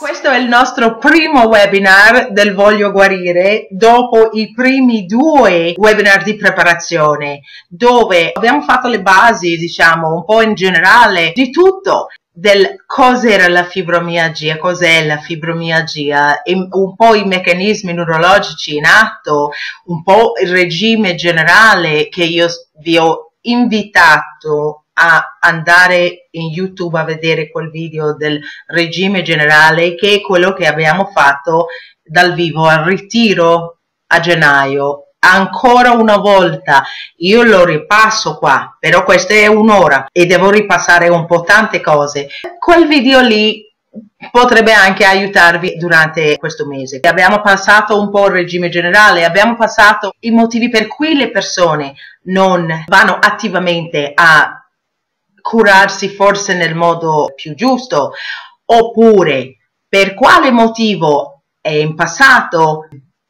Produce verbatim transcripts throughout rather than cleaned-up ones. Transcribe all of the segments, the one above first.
Questo è il nostro primo webinar del Voglio Guarire dopo i primi due webinar di preparazione, dove abbiamo fatto le basi, diciamo, un po' in generale di tutto, del cos'era la fibromialgia, cos'è la fibromialgia, un po' i meccanismi neurologici in atto, un po' il regime generale che io vi ho invitato a andare in YouTube a vedere quel video del regime generale, che è quello che abbiamo fatto dal vivo al ritiro a gennaio. Ancora una volta io lo ripasso qua, però questa è un'ora e devo ripassare un po' tante cose. Quel video lì potrebbe anche aiutarvi durante questo mese. Abbiamo passato un po' il regime generale, abbiamo passato i motivi per cui le persone non vanno attivamente a curarsi forse nel modo più giusto, oppure per quale motivo in passato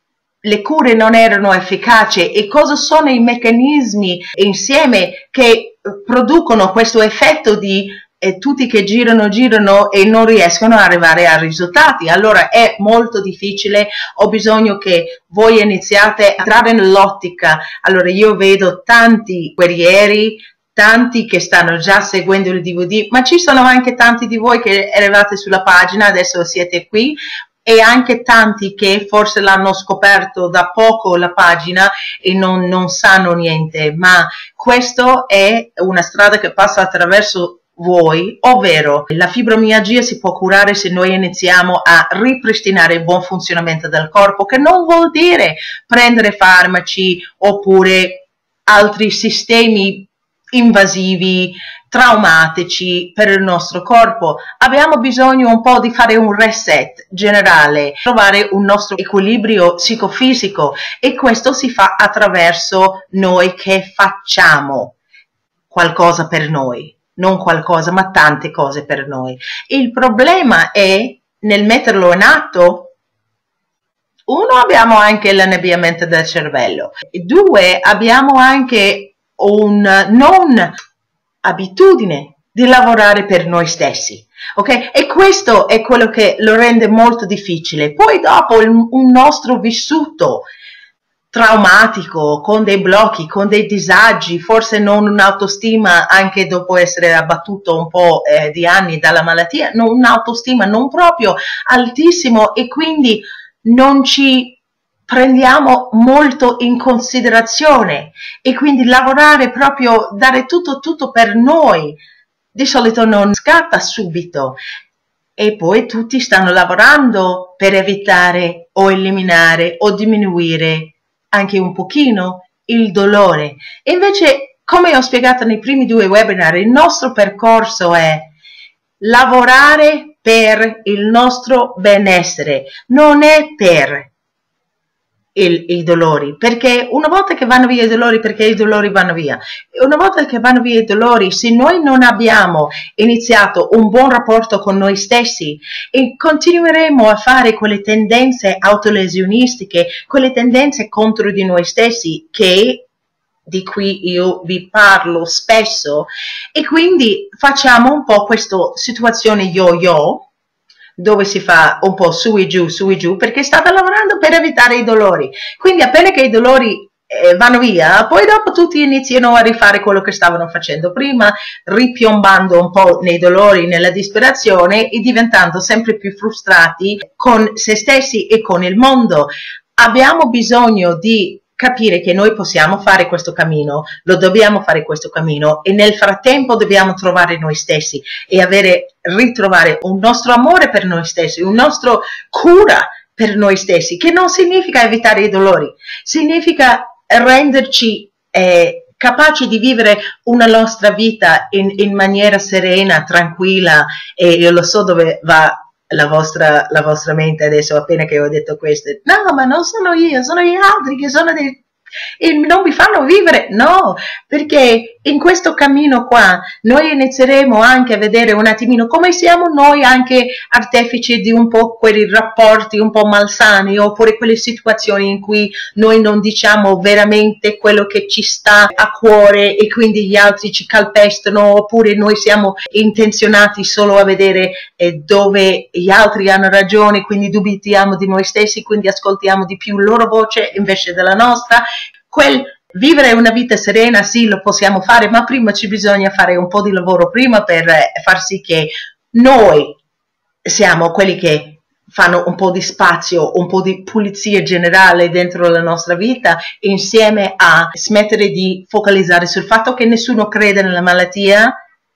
le cure non erano efficaci e cosa sono i meccanismi insieme che producono questo effetto di eh, tutti che girano girano e non riescono ad arrivare a risultati. Allora è molto difficile, ho bisogno che voi iniziate a entrare nell'ottica. Allora io vedo tanti guerrieri, tanti che stanno già seguendo il D V D, ma ci sono anche tanti di voi che eravate sulla pagina, adesso siete qui, e anche tanti che forse l'hanno scoperto da poco la pagina e non, non sanno niente, ma questo è una strada che passa attraverso voi, ovvero la fibromialgia si può curare se noi iniziamo a ripristinare il buon funzionamento del corpo, che non vuol dire prendere farmaci oppure altri sistemi invasivi, traumatici per il nostro corpo. Abbiamo bisogno un po' di fare un reset generale, trovare un nostro equilibrio psicofisico, e questo si fa attraverso noi che facciamo qualcosa per noi, non qualcosa ma tante cose per noi. Il problema è nel metterlo in atto. Uno, abbiamo anche l'annebbiamento del cervello, e due, abbiamo anche un non abitudine di lavorare per noi stessi, ok? E questo è quello che lo rende molto difficile. Poi dopo il, un nostro vissuto traumatico, con dei blocchi, con dei disagi, forse non un'autostima, anche dopo essere abbattuto un po' eh, di anni dalla malattia, non un'autostima non proprio altissimo, e quindi non ci prendiamo molto in considerazione, e quindi lavorare proprio, dare tutto tutto per noi, di solito non scatta subito, e poi tutti stanno lavorando per evitare o eliminare o diminuire anche un pochino il dolore. E invece, come ho spiegato nei primi due webinar, il nostro percorso è lavorare per il nostro benessere, non è per Il, i dolori, perché una volta che vanno via i dolori, perché i dolori vanno via, una volta che vanno via i dolori, se noi non abbiamo iniziato un buon rapporto con noi stessi, e continueremo a fare quelle tendenze autolesionistiche, quelle tendenze contro di noi stessi, che di cui io vi parlo spesso, e quindi facciamo un po' questa situazione yo-yo, dove si fa un po' su e giù, su e giù, perché state lavorando per evitare i dolori. Quindi appena che i dolori eh, vanno via, poi dopo tutti iniziano a rifare quello che stavano facendo prima, ripiombando un po' nei dolori, nella disperazione, e diventando sempre più frustrati con se stessi e con il mondo. Abbiamo bisogno di capire che noi possiamo fare questo cammino, lo dobbiamo fare questo cammino, e nel frattempo dobbiamo trovare noi stessi e avere, ritrovare un nostro amore per noi stessi, un nostro cura per noi stessi, che non significa evitare i dolori, significa renderci eh, capaci di vivere una nostra vita in, in maniera serena, tranquilla. E io lo so dove va La vostra, la vostra mente adesso, appena che ho detto questo. No, ma non sono io, sono gli altri che sono dei e non mi fanno vivere, no, perché in questo cammino qua noi inizieremo anche a vedere un attimino come siamo noi anche artefici di un po' quei rapporti un po' malsani, oppure quelle situazioni in cui noi non diciamo veramente quello che ci sta a cuore e quindi gli altri ci calpestano, oppure noi siamo intenzionati solo a vedere eh, dove gli altri hanno ragione, quindi dubitiamo di noi stessi, quindi ascoltiamo di più loro voce invece della nostra. Quel vivere una vita serena sì, lo possiamo fare, ma prima ci bisogna fare un po' di lavoro prima per far sì che noi siamo quelli che fanno un po' di spazio, un po' di pulizia generale dentro la nostra vita, insieme a smettere di focalizzare sul fatto che nessuno crede nella malattia,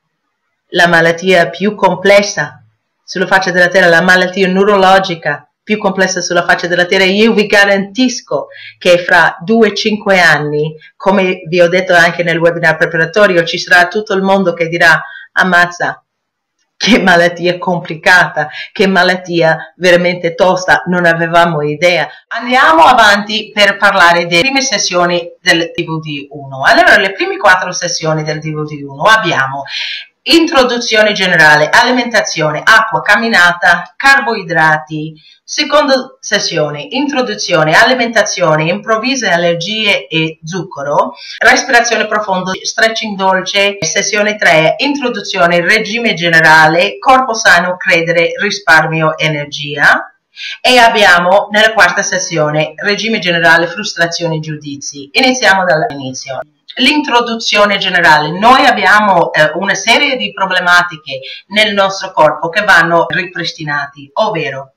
la malattia più complessa sulla faccia della terra, la malattia neurologica più complessa sulla faccia della terra. Io vi garantisco che fra due cinque anni, come vi ho detto anche nel webinar preparatorio, ci sarà tutto il mondo che dirà: ammazza, che malattia complicata, che malattia veramente tosta, non avevamo idea. Andiamo avanti per parlare delle prime sessioni del D V D uno. Allora, le prime quattro sessioni del D V D uno abbiamo introduzione generale, alimentazione, acqua, camminata, carboidrati. Seconda sessione, introduzione, alimentazione, improvvise allergie e zucchero, respirazione profonda, stretching dolce. Sessione tre, introduzione, regime generale, corpo sano, credere, risparmio, energia. E abbiamo nella quarta sessione, regime generale, frustrazioni, giudizi. Iniziamo dall'inizio. L'introduzione generale. Noi abbiamo eh, una serie di problematiche nel nostro corpo che vanno ripristinati, ovvero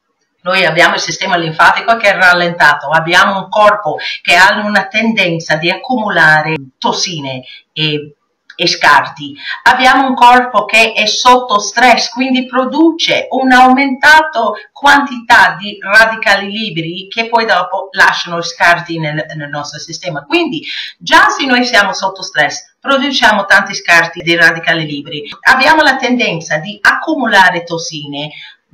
noi abbiamo il sistema linfatico che è rallentato, abbiamo un corpo che ha una tendenza di accumulare tossine e, e scarti, abbiamo un corpo che è sotto stress, quindi produce un'aumentata quantità di radicali liberi che poi dopo lasciano scarti nel, nel nostro sistema. Quindi già se noi siamo sotto stress, produciamo tanti scarti di radicali liberi, abbiamo la tendenza di accumulare tossine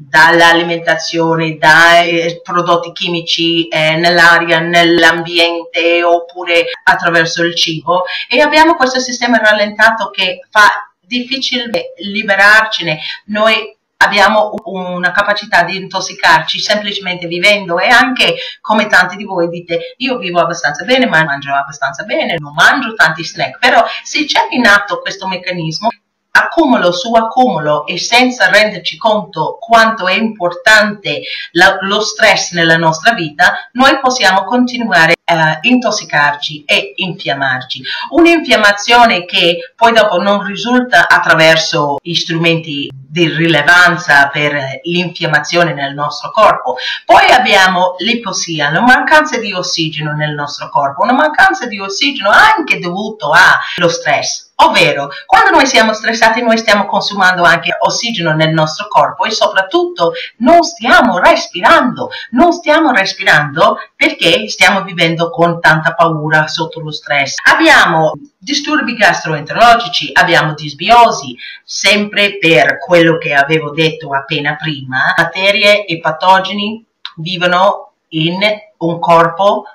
dall'alimentazione, dai prodotti chimici eh, nell'aria, nell'ambiente, oppure attraverso il cibo, e abbiamo questo sistema rallentato che fa difficile liberarcene. Noi abbiamo una capacità di intossicarci semplicemente vivendo, e anche come tanti di voi dite: io vivo abbastanza bene, ma mangio abbastanza bene, non mangio tanti snack. Però se c'è in atto questo meccanismo, accumulo su accumulo, e senza renderci conto quanto è importante la, lo stress nella nostra vita, noi possiamo continuare a intossicarci e infiammarci. Un'infiammazione che poi dopo non risulta attraverso gli strumenti di rilevanza per l'infiammazione nel nostro corpo. Poi abbiamo l'ipossia, la mancanza di ossigeno nel nostro corpo, una mancanza di ossigeno anche dovuto allo stress. Ovvero, quando noi siamo stressati, noi stiamo consumando anche ossigeno nel nostro corpo, e soprattutto non stiamo respirando. Non stiamo respirando perché stiamo vivendo con tanta paura sotto lo stress. Abbiamo disturbi gastroenterologici, abbiamo disbiosi, sempre per quello che avevo detto appena prima. Batterie e patogeni vivono in un corpo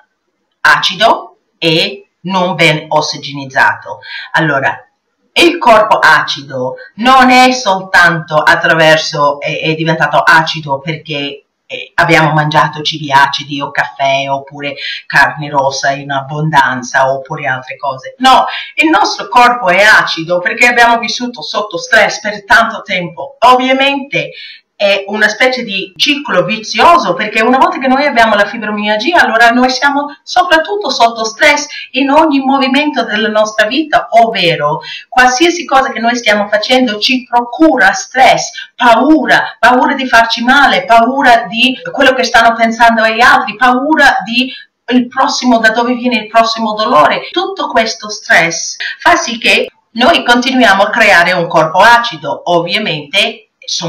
acido e non ben ossigenizzato. Allora, il corpo acido non è soltanto attraverso, è, è diventato acido perché eh, abbiamo mangiato cibi acidi o caffè, oppure carne rossa in abbondanza, oppure altre cose. No, il nostro corpo è acido perché abbiamo vissuto sotto stress per tanto tempo. Ovviamente è una specie di ciclo vizioso, perché una volta che noi abbiamo la fibromialgia, allora noi siamo soprattutto sotto stress in ogni movimento della nostra vita, ovvero qualsiasi cosa che noi stiamo facendo ci procura stress, paura, paura di farci male, paura di quello che stanno pensando gli altri, paura di il prossimo, da dove viene il prossimo dolore. Tutto questo stress fa sì che noi continuiamo a creare un corpo acido. Ovviamente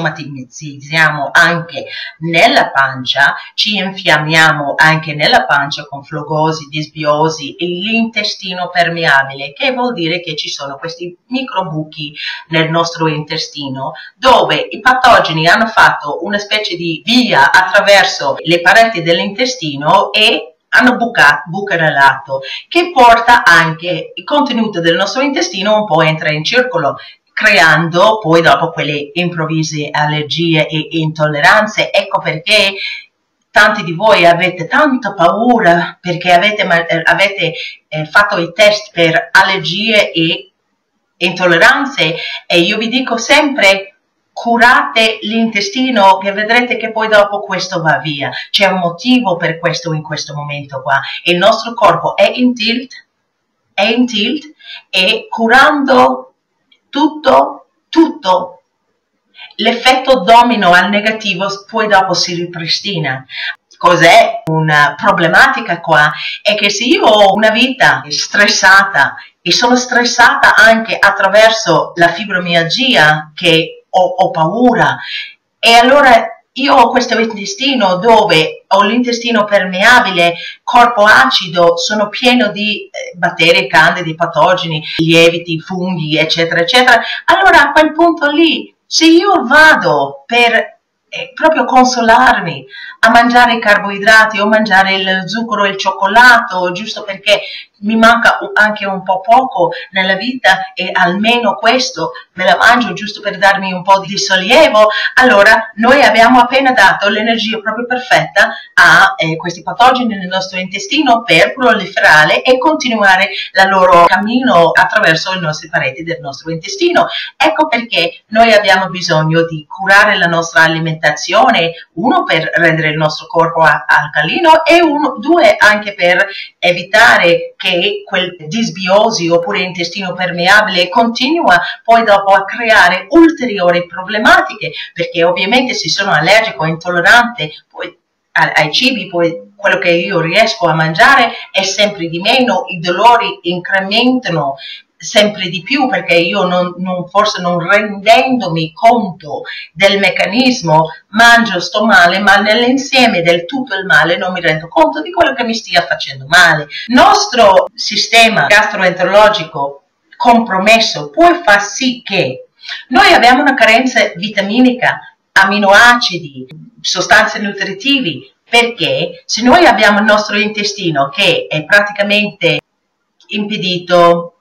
somatizziamo anche nella pancia, ci infiammiamo anche nella pancia con flogosi, disbiosi e l'intestino permeabile, che vuol dire che ci sono questi microbuchi nel nostro intestino dove i patogeni hanno fatto una specie di via attraverso le pareti dell'intestino e hanno buca, bucarellato, che porta anche il contenuto del nostro intestino un po' entra in circolo, creando poi dopo quelle improvvise allergie e intolleranze. Ecco perché tanti di voi avete tanta paura perché avete, avete eh, fatto i test per allergie e intolleranze, e io vi dico sempre: curate l'intestino, che vedrete che poi dopo questo va via. C'è un motivo per questo in questo momento qua. Il nostro corpo è in tilt, è in tilt, e curando tutto, tutto, l'effetto domino al negativo poi dopo si ripristina. Cos'è una problematica qua? È che se io ho una vita stressata e sono stressata anche attraverso la fibromialgia, che ho, ho paura, e allora io ho questo intestino dove ho l'intestino permeabile, corpo acido, sono pieno di batteri, candidi, patogeni, lieviti, funghi, eccetera, eccetera. Allora a quel punto lì, se io vado per eh, proprio consolarmi a mangiare i carboidrati o mangiare il zucchero e il cioccolato, giusto perché mi manca anche un po' poco nella vita e almeno questo me la mangio giusto per darmi un po' di sollievo, allora noi abbiamo appena dato l'energia proprio perfetta a eh, questi patogeni nel nostro intestino per proliferare e continuare il loro cammino attraverso le nostre pareti del nostro intestino. Ecco perché noi abbiamo bisogno di curare la nostra alimentazione, uno per rendere il nostro corpo alcalino e uno, due anche per evitare che quel disbiosi oppure intestino permeabile continua poi dopo a creare ulteriori problematiche, perché ovviamente se sono allergico o intollerante poi ai cibi, poi quello che io riesco a mangiare è sempre di meno, i dolori incrementano sempre di più, perché io non, non, forse non rendendomi conto del meccanismo mangio, sto male, ma nell'insieme del tutto il male non mi rendo conto di quello che mi stia facendo male. Il nostro sistema gastroenterologico compromesso può far sì che noi abbiamo una carenza vitaminica, aminoacidi, sostanze nutritivi, perché se noi abbiamo il nostro intestino che è praticamente impedito,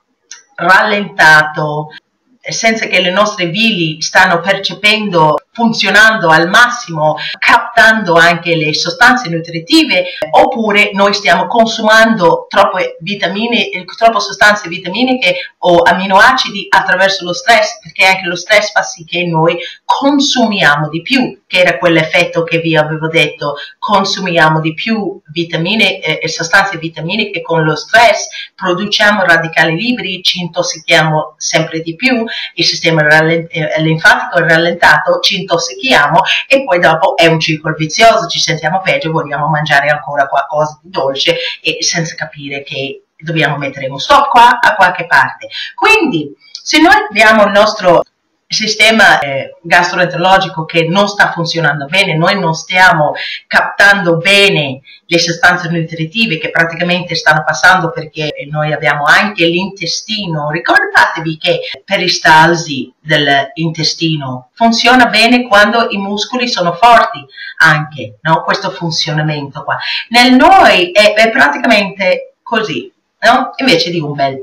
rallentato, senza che le nostre bili stanno percependo, funzionando al massimo, captando anche le sostanze nutritive, oppure noi stiamo consumando troppe vitamine, troppe sostanze vitaminiche o aminoacidi attraverso lo stress, perché anche lo stress fa sì che noi consumiamo di più, che era quell'effetto che vi avevo detto, consumiamo di più vitamine e eh, sostanze vitaminiche con lo stress, produciamo radicali liberi, ci intossichiamo sempre di più, il sistema linfatico è rallentato, ci intossichiamo e poi dopo è un circolo vizioso, ci sentiamo peggio, vogliamo mangiare ancora qualcosa di dolce e senza capire che dobbiamo mettere un stop qua a qualche parte. Quindi se noi abbiamo il nostro sistema eh, gastroenterologico che non sta funzionando bene, noi non stiamo captando bene le sostanze nutritive che praticamente stanno passando, perché noi abbiamo anche l'intestino. Ricordatevi che peristalsi dell'intestino funziona bene quando i muscoli sono forti, anche, no? Questo funzionamento qua. Nel noi è, è praticamente così, no? Invece di un bel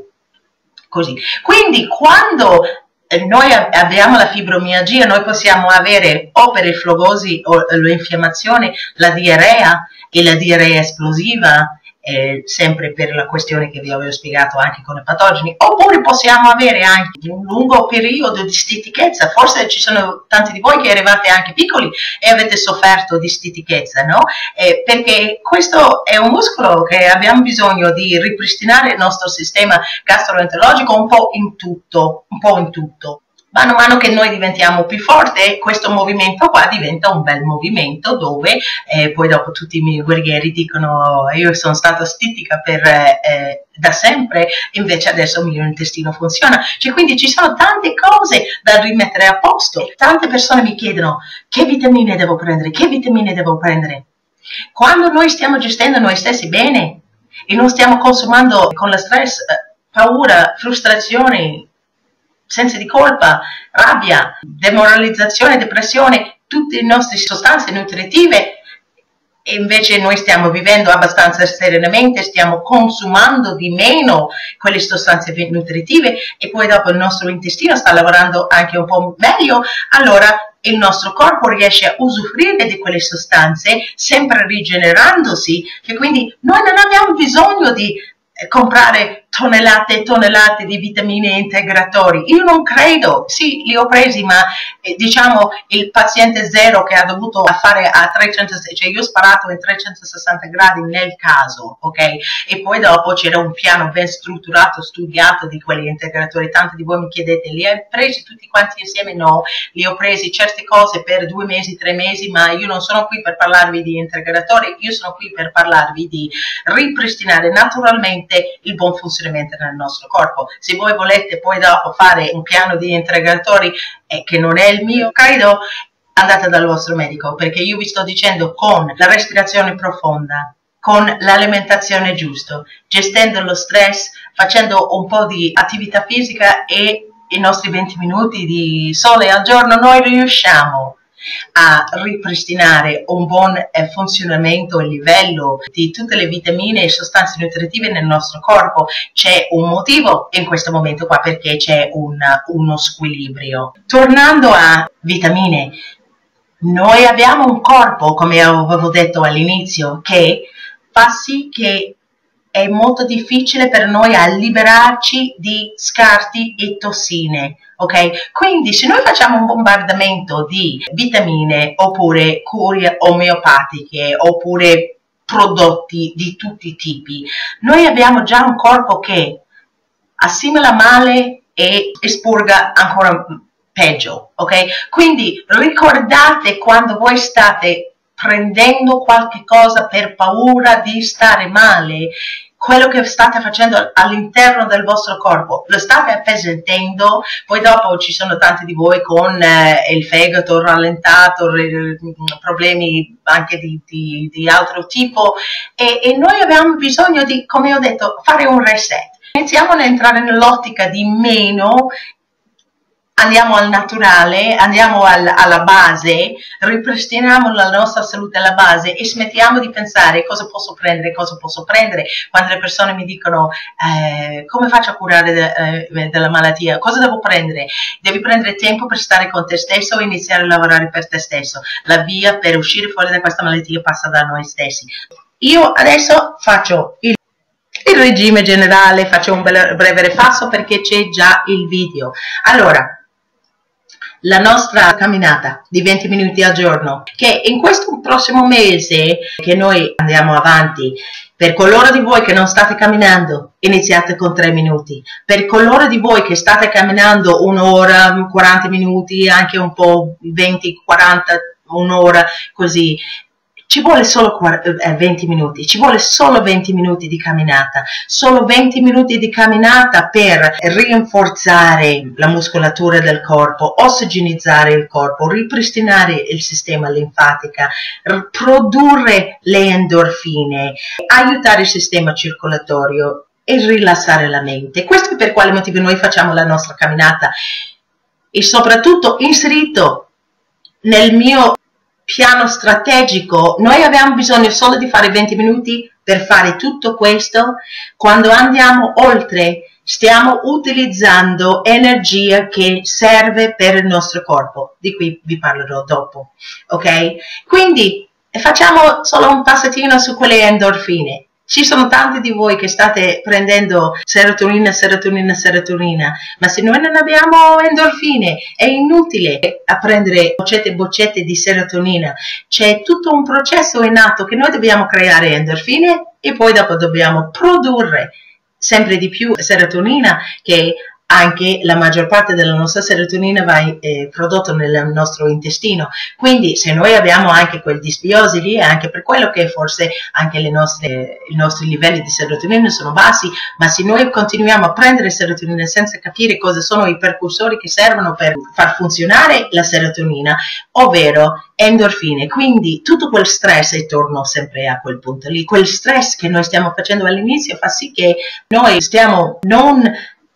così. Quindi quando noi abbiamo la fibromialgia, noi possiamo avere o per il flogosi o l'infiammazione la diarrea e la diarrea esplosiva, eh, sempre per la questione che vi avevo spiegato anche con i patogeni, oppure possiamo avere anche un lungo periodo di stitichezza. Forse ci sono tanti di voi che arrivate anche piccoli e avete sofferto di stitichezza, no? Eh, perché questo è un muscolo che abbiamo bisogno di ripristinare il nostro sistema gastroenterologico un po' in tutto, un po' in tutto. Mano a mano che noi diventiamo più forti, questo movimento qua diventa un bel movimento dove eh, poi dopo tutti i miei guerrieri dicono io sono stata stitica per, eh, da sempre, invece adesso il mio intestino funziona. Cioè, quindi ci sono tante cose da rimettere a posto. Tante persone mi chiedono che vitamine devo prendere, che vitamine devo prendere. Quando noi stiamo gestendo noi stessi bene e non stiamo consumando con la stress, paura, frustrazioni, senso di colpa, rabbia, demoralizzazione, depressione, tutte le nostre sostanze nutritive, e invece noi stiamo vivendo abbastanza serenamente, stiamo consumando di meno quelle sostanze nutritive e poi dopo il nostro intestino sta lavorando anche un po' meglio, allora il nostro corpo riesce a usufruire di quelle sostanze sempre rigenerandosi, che quindi noi non abbiamo bisogno di comprare tonnellate e tonnellate di vitamine integratori. Io non credo, sì, li ho presi, ma eh, diciamo il paziente zero che ha dovuto fare a trecento, cioè io ho sparato in trecentosessanta gradi nel caso, ok? E poi dopo c'era un piano ben strutturato, studiato di quegli integratori. Tanti di voi mi chiedete, li hai presi tutti quanti insieme? No, li ho presi certe cose per due mesi, tre mesi, ma io non sono qui per parlarvi di integratori, io sono qui per parlarvi di ripristinare naturalmente il buon funzionamento nel nostro corpo. Se voi volete poi dopo fare un piano di integratori eh, che non è il mio, credo, andate dal vostro medico, perché io vi sto dicendo con la respirazione profonda, con l'alimentazione giusta, gestendo lo stress, facendo un po' di attività fisica e i nostri venti minuti di sole al giorno, noi riusciamo a ripristinare un buon eh, funzionamento e livello di tutte le vitamine e sostanze nutritive nel nostro corpo. C'è un motivo in questo momento qua, perché c'è un, uno squilibrio. Tornando a vitamine, noi abbiamo un corpo, come avevo detto all'inizio, che fa sì che è molto difficile per noi a liberarci di scarti e tossine, ok? Quindi se noi facciamo un bombardamento di vitamine oppure cure omeopatiche oppure prodotti di tutti i tipi, noi abbiamo già un corpo che assimila male e espurga ancora peggio, ok? Quindi ricordate, quando voi state prendendo qualche cosa per paura di stare male, quello che state facendo all'interno del vostro corpo lo state appesantendo. Poi dopo ci sono tanti di voi con eh, il fegato rallentato, problemi anche di, di, di altro tipo, e, e noi abbiamo bisogno di, come ho detto, fare un reset. Iniziamo ad entrare nell'ottica di meno, andiamo al naturale, andiamo al, alla base, ripristiniamo la nostra salute alla base e smettiamo di pensare cosa posso prendere, cosa posso prendere. Quando le persone mi dicono eh, come faccio a curare de, eh, della malattia, cosa devo prendere? Devi prendere tempo per stare con te stesso e iniziare a lavorare per te stesso. La via per uscire fuori da questa malattia passa da noi stessi. Io adesso faccio il il regime generale, faccio un breve ripasso perché c'è già il video. Allora, la nostra camminata di venti minuti al giorno, che in questo prossimo mese che noi andiamo avanti, per coloro di voi che non state camminando, iniziate con tre minuti. Per coloro di voi che state camminando un'ora, quaranta minuti, anche un po' venti, quaranta, un'ora, così, ci vuole solo venti minuti, ci vuole solo venti minuti di camminata, solo venti minuti di camminata per rinforzare la muscolatura del corpo, ossigenizzare il corpo, ripristinare il sistema linfatico, produrre le endorfine, aiutare il sistema circolatorio e rilassare la mente. Questo è per quale motivo noi facciamo la nostra camminata, e soprattutto inserito nel mio piano strategico. Noi abbiamo bisogno solo di fare venti minuti per fare tutto questo. Quando andiamo oltre, stiamo utilizzando energia che serve per il nostro corpo, di cui vi parlerò dopo, ok? Quindi facciamo solo un passettino su quelle endorfine. Ci sono tanti di voi che state prendendo serotonina, serotonina, serotonina, ma se noi non abbiamo endorfine è inutile a prendere boccette e boccette di serotonina. C'è tutto un processo in atto che noi dobbiamo creare endorfine e poi dopo dobbiamo produrre sempre di più serotonina, che anche la maggior parte della nostra serotonina va eh, prodotto nel nostro intestino. Quindi se noi abbiamo anche quel disbiosi lì, è anche per quello che forse anche le nostre, i nostri livelli di serotonina sono bassi. Ma se noi continuiamo a prendere serotonina senza capire cosa sono i precursori che servono per far funzionare la serotonina, ovvero endorfine, quindi tutto quel stress, e torno sempre a quel punto lì, quel stress che noi stiamo facendo all'inizio fa sì che noi stiamo non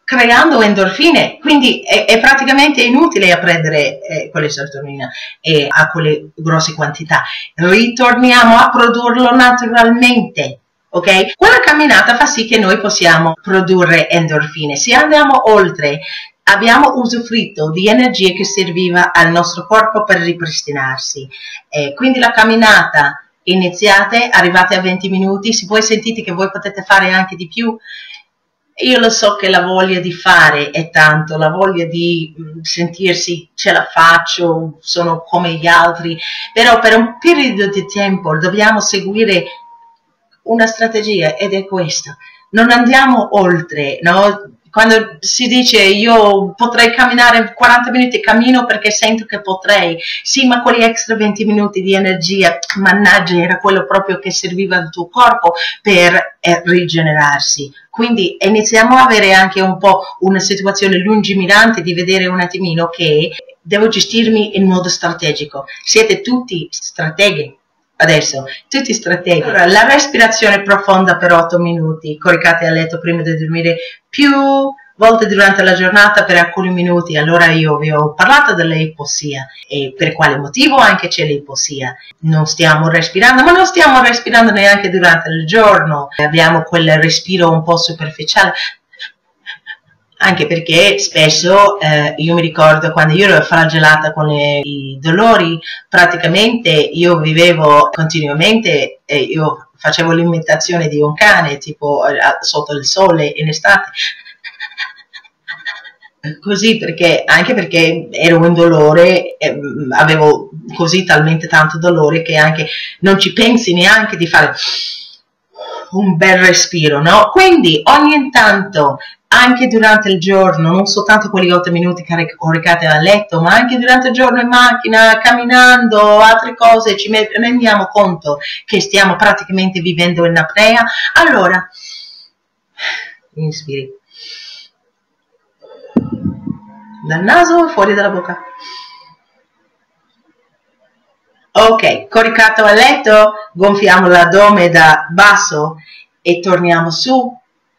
creando endorfine, quindi è, è praticamente inutile a prendere eh, quelle serotonina e a quelle grosse quantità. Ritorniamo a produrlo naturalmente, ok? Quella camminata fa sì che noi possiamo produrre endorfine. Se andiamo oltre, abbiamo usufruito di energie che serviva al nostro corpo per ripristinarsi. Eh, quindi la camminata, iniziate, arrivate a venti minuti, se voi sentite che voi potete fare anche di più, io lo so che la voglia di fare è tanto, la voglia di sentirsi ce la faccio, sono come gli altri, però per un periodo di tempo dobbiamo seguire una strategia ed è questa. Non andiamo oltre, no? Quando si dice io potrei camminare quaranta minuti, cammino perché sento che potrei, sì, ma quegli extra venti minuti di energia, mannaggia, era quello proprio che serviva al tuo corpo per eh, rigenerarsi. Quindi iniziamo a avere anche un po' una situazione lungimirante di vedere un attimino che devo gestirmi in modo strategico. Siete tutti strateghi. Adesso, tutti strateghi. Allora, la respirazione profonda per otto minuti, coricate a letto prima di dormire più volte durante la giornata per alcuni minuti. Allora io vi ho parlato dell'ipossia e per quale motivo anche c'è l'ipossia. Non stiamo respirando, ma non stiamo respirando neanche durante il giorno. Abbiamo quel respiro un po' superficiale. Anche perché spesso eh, io mi ricordo quando io ero flagellata con le, i dolori, praticamente io vivevo continuamente, e io facevo l'imitazione di un cane, tipo eh, sotto il sole in estate, così, perché anche perché ero in dolore, eh, avevo così talmente tanto dolore che anche non ci pensi neanche di fare un bel respiro, no? Quindi ogni tanto, anche durante il giorno, non soltanto quegli otto minuti coricati a letto, ma anche durante il giorno in macchina, camminando, altre cose, ci rendiamo conto che stiamo praticamente vivendo in apnea. Allora, inspiri dal naso, fuori dalla bocca. Ok, coricato a letto, gonfiamo l'addome da basso e torniamo su.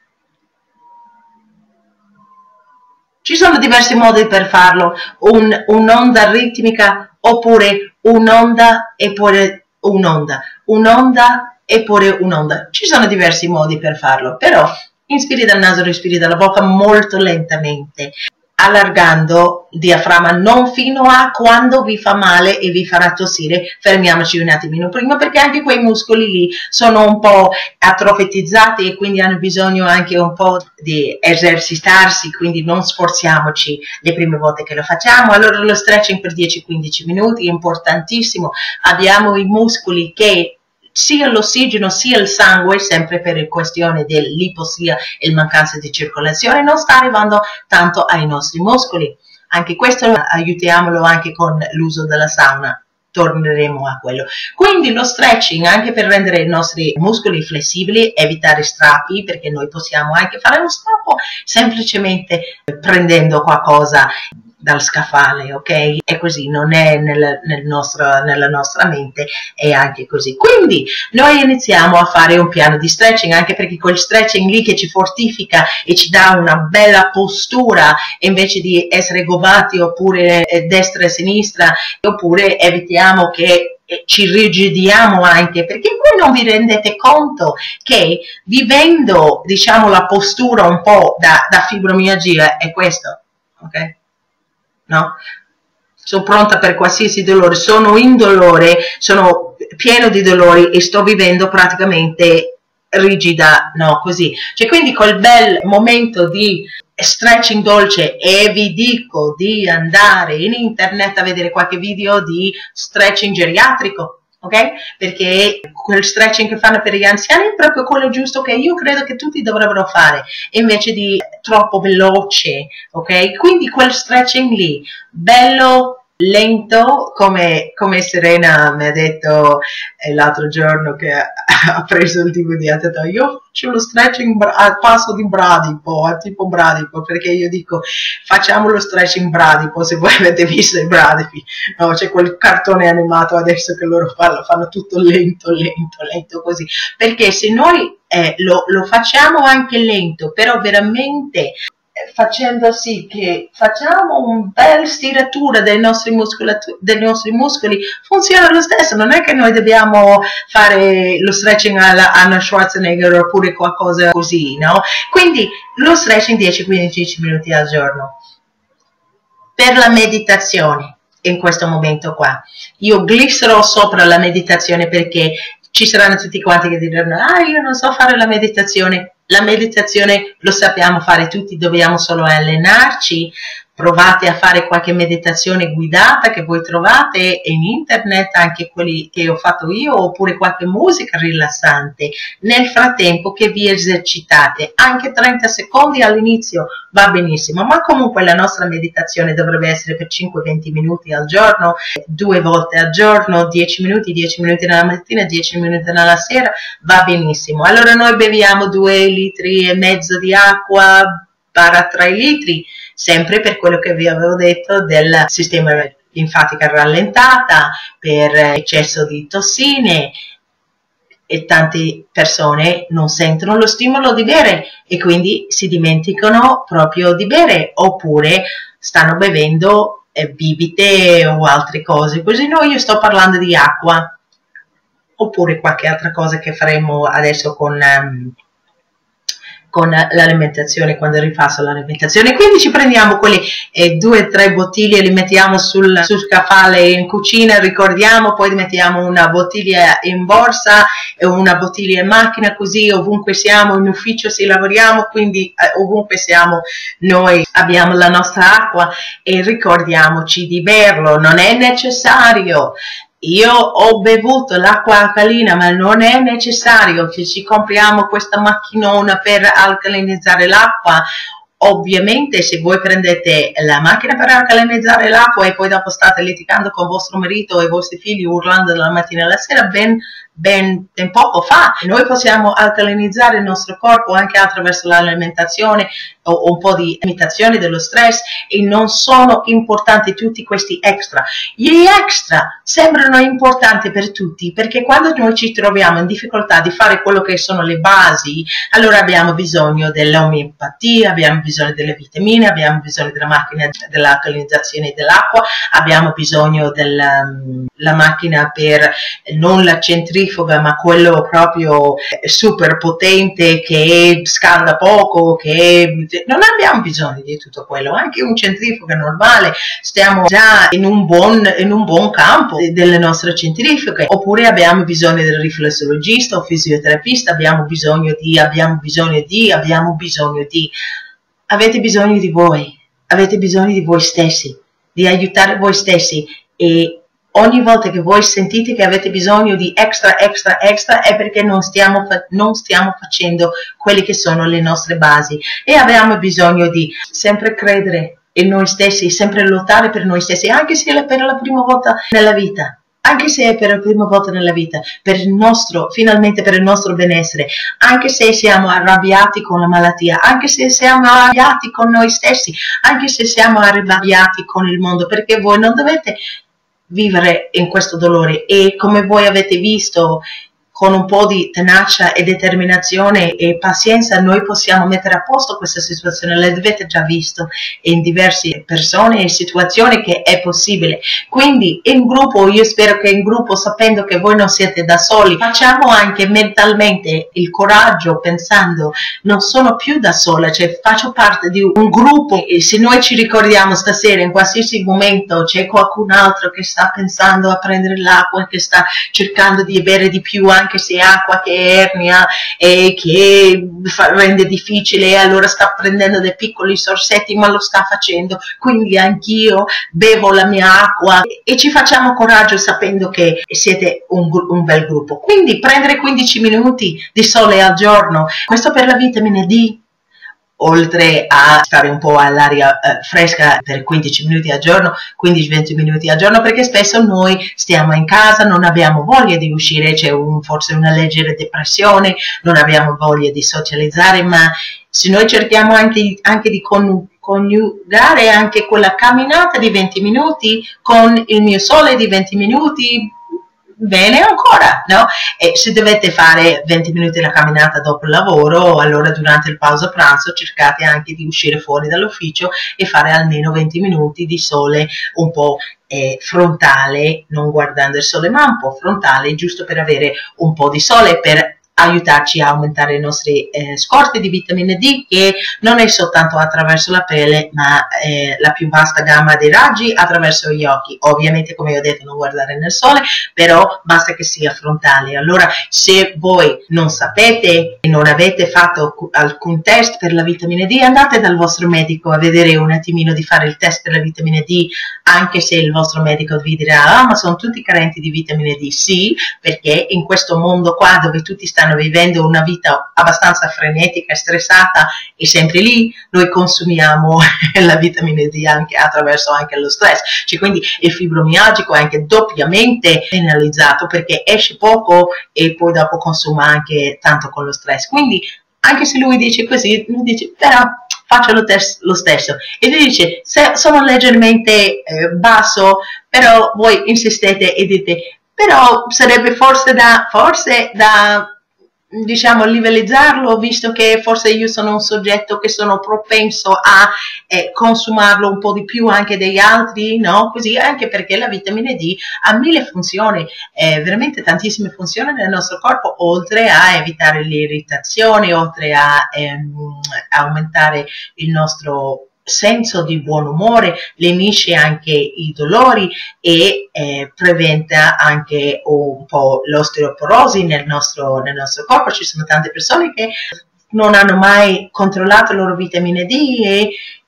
Ci sono diversi modi per farlo, un'onda un ritmica oppure un'onda e poi un'onda, un'onda e poi un'onda. Ci sono diversi modi per farlo, però inspiri dal naso, respiri dalla bocca molto lentamente, allargando il diaframma non fino a quando vi fa male e vi farà tossire. Fermiamoci un attimino prima, perché anche quei muscoli lì sono un po' atrofitizzati e quindi hanno bisogno anche un po' di esercitarsi, quindi non sforziamoci le prime volte che lo facciamo. Allora lo stretching per dieci quindici minuti è importantissimo. Abbiamo i muscoli che sia l'ossigeno sia il sangue, sempre per questione dell'ipossia e il mancanza di circolazione, non sta arrivando tanto ai nostri muscoli. Anche questo aiutiamolo anche con l'uso della sauna, torneremo a quello. Quindi lo stretching anche per rendere i nostri muscoli flessibili, evitare strappi, perché noi possiamo anche fare uno strappo semplicemente prendendo qualcosa dal scaffale, ok? E così non è nel, nel nostro, nella nostra mente, è anche così. Quindi noi iniziamo a fare un piano di stretching, anche perché quel stretching lì che ci fortifica e ci dà una bella postura, invece di essere gobati oppure destra e sinistra, oppure evitiamo che ci rigidiamo anche, perché voi non vi rendete conto che vivendo, diciamo, la postura un po' da, da fibromialgia è questo, ok? No? Sono pronta per qualsiasi dolore, sono in dolore, sono pieno di dolori e sto vivendo praticamente rigida, no, così. Cioè, quindi quel bel momento di stretching dolce, e vi dico di andare in internet a vedere qualche video di stretching geriatrico, ok? Perché quel stretching che fanno per gli anziani è proprio quello giusto che io credo che tutti dovrebbero fare, invece di troppo veloce, ok? Quindi quel stretching lì, bello lento, come, come Serena mi ha detto eh, l'altro giorno che ha preso il D V D, ha detto io faccio lo stretching al passo di Bradipo, a tipo Bradipo, perché io dico facciamo lo stretching Bradipo, se voi avete visto i Bradipi, no? C'è quel cartone animato adesso che loro fanno, fanno tutto lento, lento, lento così, perché se noi eh, lo, lo facciamo anche lento, però veramente facendo sì che facciamo un bel stiratura dei nostri, dei nostri muscoli, funziona lo stesso. Non è che noi dobbiamo fare lo stretching alla Arnold Schwarzenegger oppure qualcosa così, no? Quindi lo stretching dieci quindici minuti al giorno. Per la meditazione, in questo momento qua, io glisserò sopra la meditazione, perché ci saranno tutti quanti che diranno: ah, io non so fare la meditazione. La meditazione lo sappiamo fare tutti, dobbiamo solo allenarci. Provate a fare qualche meditazione guidata che voi trovate in internet, anche quelli che ho fatto io, oppure qualche musica rilassante. Nel frattempo che vi esercitate, anche trenta secondi all'inizio va benissimo, ma comunque la nostra meditazione dovrebbe essere per cinque venti minuti al giorno, due volte al giorno, dieci minuti, dieci minuti nella mattina, dieci minuti nella sera, va benissimo. Allora noi beviamo due litri e mezzo di acqua, barra tre litri, sempre per quello che vi avevo detto del sistema linfatica rallentata, per eccesso di tossine, e tante persone non sentono lo stimolo di bere e quindi si dimenticano proprio di bere, oppure stanno bevendo eh, bibite o altre cose. Così no, io sto parlando di acqua, oppure qualche altra cosa che faremo adesso con... Um, con l'alimentazione, quando ripasso l'alimentazione. Quindi ci prendiamo quelle eh, due o tre bottiglie, li mettiamo sul, sul scaffale in cucina, ricordiamo, poi mettiamo una bottiglia in borsa e una bottiglia in macchina, così ovunque siamo, in ufficio se lavoriamo, quindi eh, ovunque siamo noi abbiamo la nostra acqua, e ricordiamoci di berlo. Non è necessario. Io ho bevuto l'acqua alcalina, ma non è necessario che ci compriamo questa macchinona per alcalinizzare l'acqua. Ovviamente se voi prendete la macchina per alcalinizzare l'acqua e poi dopo state litigando con vostro marito e i vostri figli urlando dalla mattina alla sera, ben, ben, ben poco fa. Noi possiamo alcalinizzare il nostro corpo anche attraverso l'alimentazione o un po' di imitazione dello stress, e non sono importanti tutti questi extra. Gli extra sembrano importanti per tutti, perché quando noi ci troviamo in difficoltà di fare quello che sono le basi, allora abbiamo bisogno dell'omeopatia, abbiamo bisogno delle vitamine, abbiamo bisogno della macchina dell'alcalinizzazione dell'acqua, abbiamo bisogno della la macchina per, non la centrifuga, ma quello proprio super potente che scalda poco, che non abbiamo bisogno di tutto quello. Anche un centrifuga normale, stiamo già in un buon, in un buon campo delle nostre centrifughe. Oppure abbiamo bisogno del riflessologista o fisioterapista, abbiamo bisogno di, abbiamo bisogno di, abbiamo bisogno di. Avete bisogno di voi, avete bisogno di voi stessi, di aiutare voi stessi, e ogni volta che voi sentite che avete bisogno di extra, extra, extra, è perché non stiamo, non stiamo facendo quelle che sono le nostre basi, e abbiamo bisogno di sempre credere in noi stessi, sempre lottare per noi stessi, anche se è per la prima volta nella vita. Anche se è per la prima volta nella vita, per il nostro, finalmente per il nostro benessere, anche se siamo arrabbiati con la malattia, anche se siamo arrabbiati con noi stessi, anche se siamo arrabbiati con il mondo, perché voi non dovete vivere in questo dolore, e come voi avete visto, con un po' di tenacia e determinazione e pazienza noi possiamo mettere a posto questa situazione. L'avete già visto in diverse persone e situazioni che è possibile. Quindi in gruppo, io spero che in gruppo, sapendo che voi non siete da soli, facciamo anche mentalmente il coraggio, pensando non sono più da sola, cioè faccio parte di un gruppo, e se noi ci ricordiamo stasera, in qualsiasi momento c'è qualcun altro che sta pensando a prendere l'acqua, che sta cercando di bere di più, anche se acqua che ernia e che fa, rende difficile, e allora sta prendendo dei piccoli sorsetti, ma lo sta facendo, quindi anch'io bevo la mia acqua, e ci facciamo coraggio sapendo che siete un, un bel gruppo. Quindi prendere quindici minuti di sole al giorno, questo per la vitamina D, oltre a stare un po' all'aria eh, fresca per quindici minuti al giorno, quindici venti minuti al giorno, perché spesso noi stiamo in casa, non abbiamo voglia di uscire, c'è un, forse una leggera depressione, non abbiamo voglia di socializzare, ma se noi cerchiamo anche, anche di con, coniugare anche quella camminata di venti minuti con il mio sole di venti minuti, bene ancora, no? E se dovete fare venti minuti la camminata dopo il lavoro, allora durante il pausa pranzo cercate anche di uscire fuori dall'ufficio e fare almeno venti minuti di sole un po' eh, frontale, non guardando il sole ma un po' frontale, giusto per avere un po' di sole, per aiutarci a aumentare le nostre eh, scorte di vitamina D, che non è soltanto attraverso la pelle, ma eh, la più vasta gamma dei raggi attraverso gli occhi. Ovviamente, come ho detto, non guardare nel sole, però basta che sia frontale. Allora, se voi non sapete e non avete fatto alcun test per la vitamina D, andate dal vostro medico a vedere un attimino di fare il test per la vitamina D, anche se il vostro medico vi dirà ah, ma sono tutti carenti di vitamina D. Sì, perché in questo mondo qua dove tutti stanno vivendo una vita abbastanza frenetica e stressata e sempre lì, noi consumiamo la vitamina D anche attraverso anche lo stress, cioè, quindi il fibromialgico è anche doppiamente penalizzato perché esce poco e poi dopo consuma anche tanto con lo stress. Quindi anche se lui dice così, lui dice però faccio lo, lo stesso, e lui dice se sono leggermente eh, basso, però voi insistete e dite però sarebbe forse da forse da diciamo livellizzarlo, visto che forse io sono un soggetto che sono propenso a eh, consumarlo un po' di più anche degli altri, no? Così, anche perché la vitamina D ha mille funzioni, eh, veramente tantissime funzioni nel nostro corpo, oltre a evitare l'irritazione, oltre a ehm, aumentare il nostro senso di buon umore, lenisce anche i dolori e eh, preventa anche un po' l'osteoporosi nel nostro, nel nostro corpo. Ci sono tante persone che non hanno mai controllato la loro vitamina D e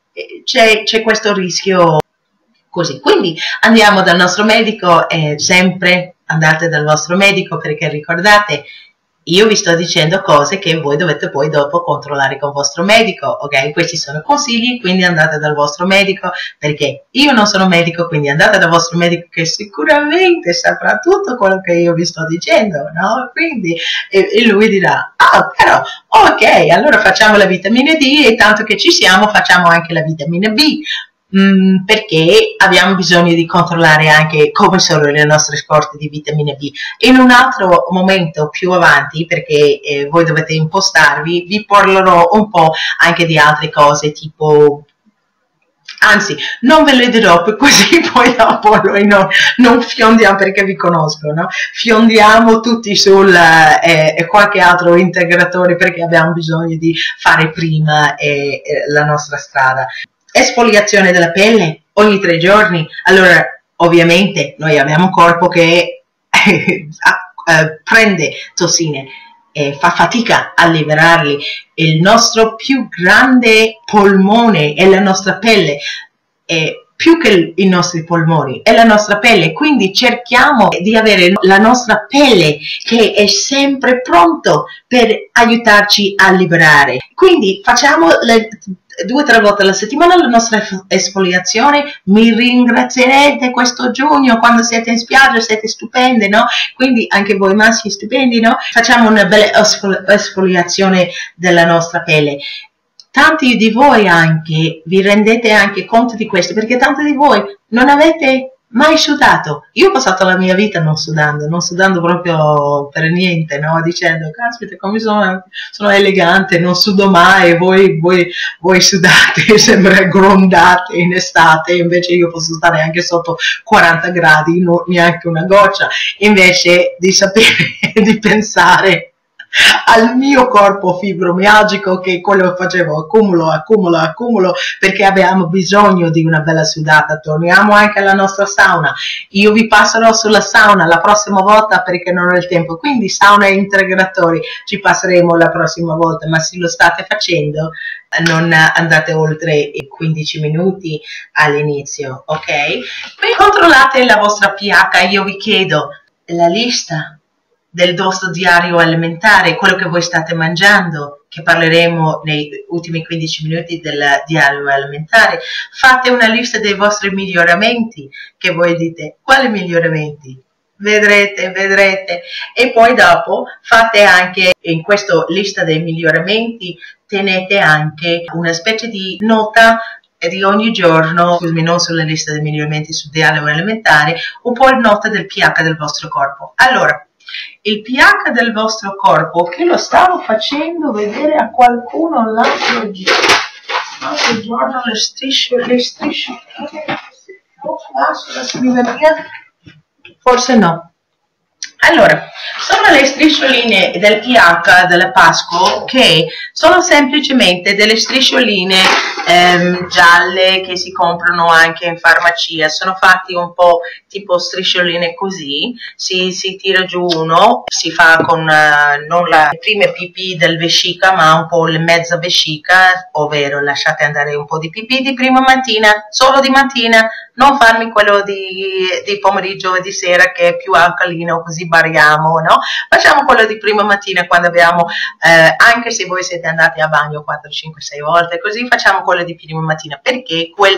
c'è questo rischio così. Quindi andiamo dal nostro medico, e sempre andate dal vostro medico, perché ricordate, io vi sto dicendo cose che voi dovete poi dopo controllare con il vostro medico, ok? Questi sono consigli, quindi andate dal vostro medico, perché io non sono medico, quindi andate dal vostro medico che sicuramente saprà tutto quello che io vi sto dicendo, no? Quindi, e, e lui dirà, ah, però, ok, allora facciamo la vitamina D e tanto che ci siamo facciamo anche la vitamina B. Mm, perché abbiamo bisogno di controllare anche come sono le nostre scorte di vitamina B. In un altro momento più avanti, perché eh, voi dovete impostarvi, vi parlerò un po' anche di altre cose, tipo, anzi non ve le dirò, così poi dopo noi no, non fiondiamo, perché vi conosco, no? Fiondiamo tutti sul eh, qualche altro integratore, perché abbiamo bisogno di fare prima eh, la nostra strada. Esfoliazione della pelle ogni tre giorni. Allora, ovviamente noi abbiamo un corpo che eh, eh, prende tossine e fa fatica a liberarli. Il nostro più grande polmone è la nostra pelle, e più che i nostri polmoni è la nostra pelle, quindi cerchiamo di avere la nostra pelle che è sempre pronto per aiutarci a liberare. Quindi facciamo le due o tre volte alla settimana la nostra esfoliazione. Mi ringrazierete questo giugno quando siete in spiaggia, siete stupende, no? Quindi anche voi maschi stupendi, no? Facciamo una bella esfoliazione della nostra pelle. Tanti di voi anche vi rendete anche conto di questo, perché tanti di voi non avete mai sudato. Io ho passato la mia vita non sudando, non sudando proprio per niente, no? Dicendo, caspita, come sono, sono elegante, non sudo mai, voi, voi, voi sudate, sembra grondate in estate, invece io posso stare anche sotto quaranta gradi, non neanche una goccia, invece di sapere, di pensare al mio corpo fibromialgico, che quello facevo accumulo, accumulo, accumulo, perché abbiamo bisogno di una bella sudata. Torniamo anche alla nostra sauna. Io vi passerò sulla sauna la prossima volta, perché non ho il tempo, quindi sauna e integratori ci passeremo la prossima volta, ma se lo state facendo non andate oltre i quindici minuti all'inizio, ok? Poi controllate la vostra pH. Io vi chiedo la lista del vostro diario alimentare, quello che voi state mangiando, che parleremo nei ultimi quindici minuti del diario alimentare. Fate una lista dei vostri miglioramenti, che voi dite, quali miglioramenti? Vedrete, vedrete. E poi dopo fate anche, in questa lista dei miglioramenti, tenete anche una specie di nota di ogni giorno, scusami, non sulla lista dei miglioramenti su ideale o elementare, un po' il nota del pH del vostro corpo. Allora, il pH del vostro corpo, che lo stavo facendo vedere a qualcuno l'altro giorno, l'altro giorno le strisce, le strisce, sulla scrivania, forse no. Allora, sono le striscioline del pH della Pasco, che sono semplicemente delle striscioline ehm, gialle che si comprano anche in farmacia. Sono fatti un po' tipo striscioline così, si, si tira giù uno, si fa con uh, non la prima pipì del vescica, ma un po' la mezza vescica, ovvero lasciate andare un po' di pipì di prima mattina, solo di mattina, non farmi quello di, di pomeriggio e di sera che è più alcalino, così variamo, no? Facciamo quello di prima mattina quando abbiamo, eh, anche se voi siete andati a bagno quattro, cinque, sei volte, così facciamo quello di prima mattina, perché quel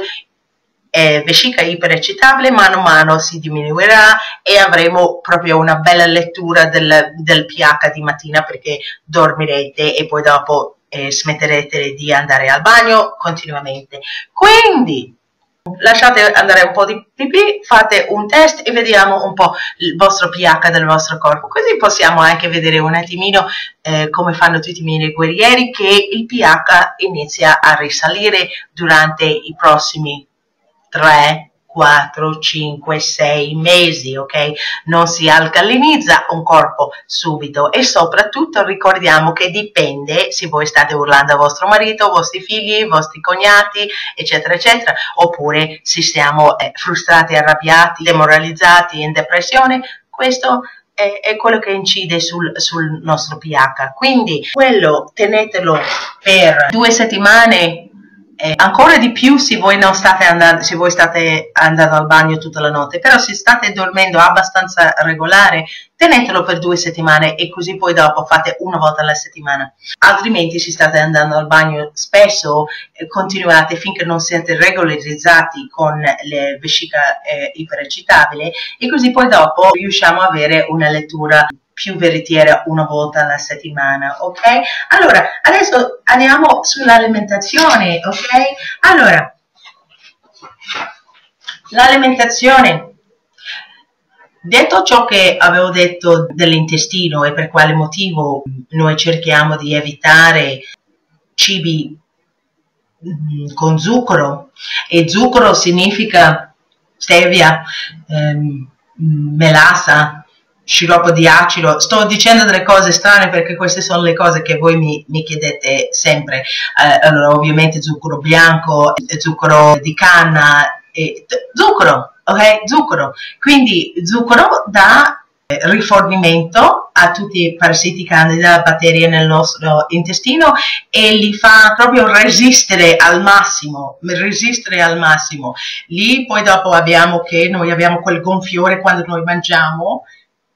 eh, vescica iperecitabile mano a mano si diminuirà e avremo proprio una bella lettura del, del pH di mattina, perché dormirete e poi dopo eh, smetterete di andare al bagno continuamente. Quindi lasciate andare un po' di pipì, fate un test e vediamo un po' il vostro pH del vostro corpo, così possiamo anche vedere un attimino eh, come fanno tutti i miei guerrieri, che il pH inizia a risalire durante i prossimi tre, quattro, cinque, sei mesi, ok? Non si alcalinizza un corpo subito, e soprattutto ricordiamo che dipende se voi state urlando a vostro marito, vostri figli, vostri cognati, eccetera, eccetera, oppure se siamo eh, frustrati, arrabbiati, demoralizzati, in depressione. Questo è, è quello che incide sul, sul nostro pH. Quindi quello tenetelo per due settimane. Eh, ancora di più se voi non state andando, se voi state andando al bagno tutta la notte, però se state dormendo abbastanza regolare, tenetelo per due settimane e così poi dopo fate una volta alla settimana. Altrimenti, se state andando al bagno spesso, eh, continuate finché non siete regolarizzati con le vescica eh, iperecitabile, e così poi dopo riusciamo a avere una lettura più veritiera una volta alla settimana, ok? Allora, adesso andiamo sull'alimentazione, ok? Allora, l'alimentazione, detto ciò che avevo detto dell'intestino e per quale motivo noi cerchiamo di evitare cibi con zucchero, e zucchero significa stevia, ehm, melassa, sciroppo di acido. Sto dicendo delle cose strane perché queste sono le cose che voi mi, mi chiedete sempre. Eh, allora, ovviamente zucchero bianco, zucchero di canna, e zucchero, ok? Zucchero. Quindi zucchero dà rifornimento a tutti i parassiti, candida, batteri nel nostro intestino, e li fa proprio resistere al massimo, resistere al massimo. Lì poi dopo abbiamo che noi abbiamo quel gonfiore quando noi mangiamo.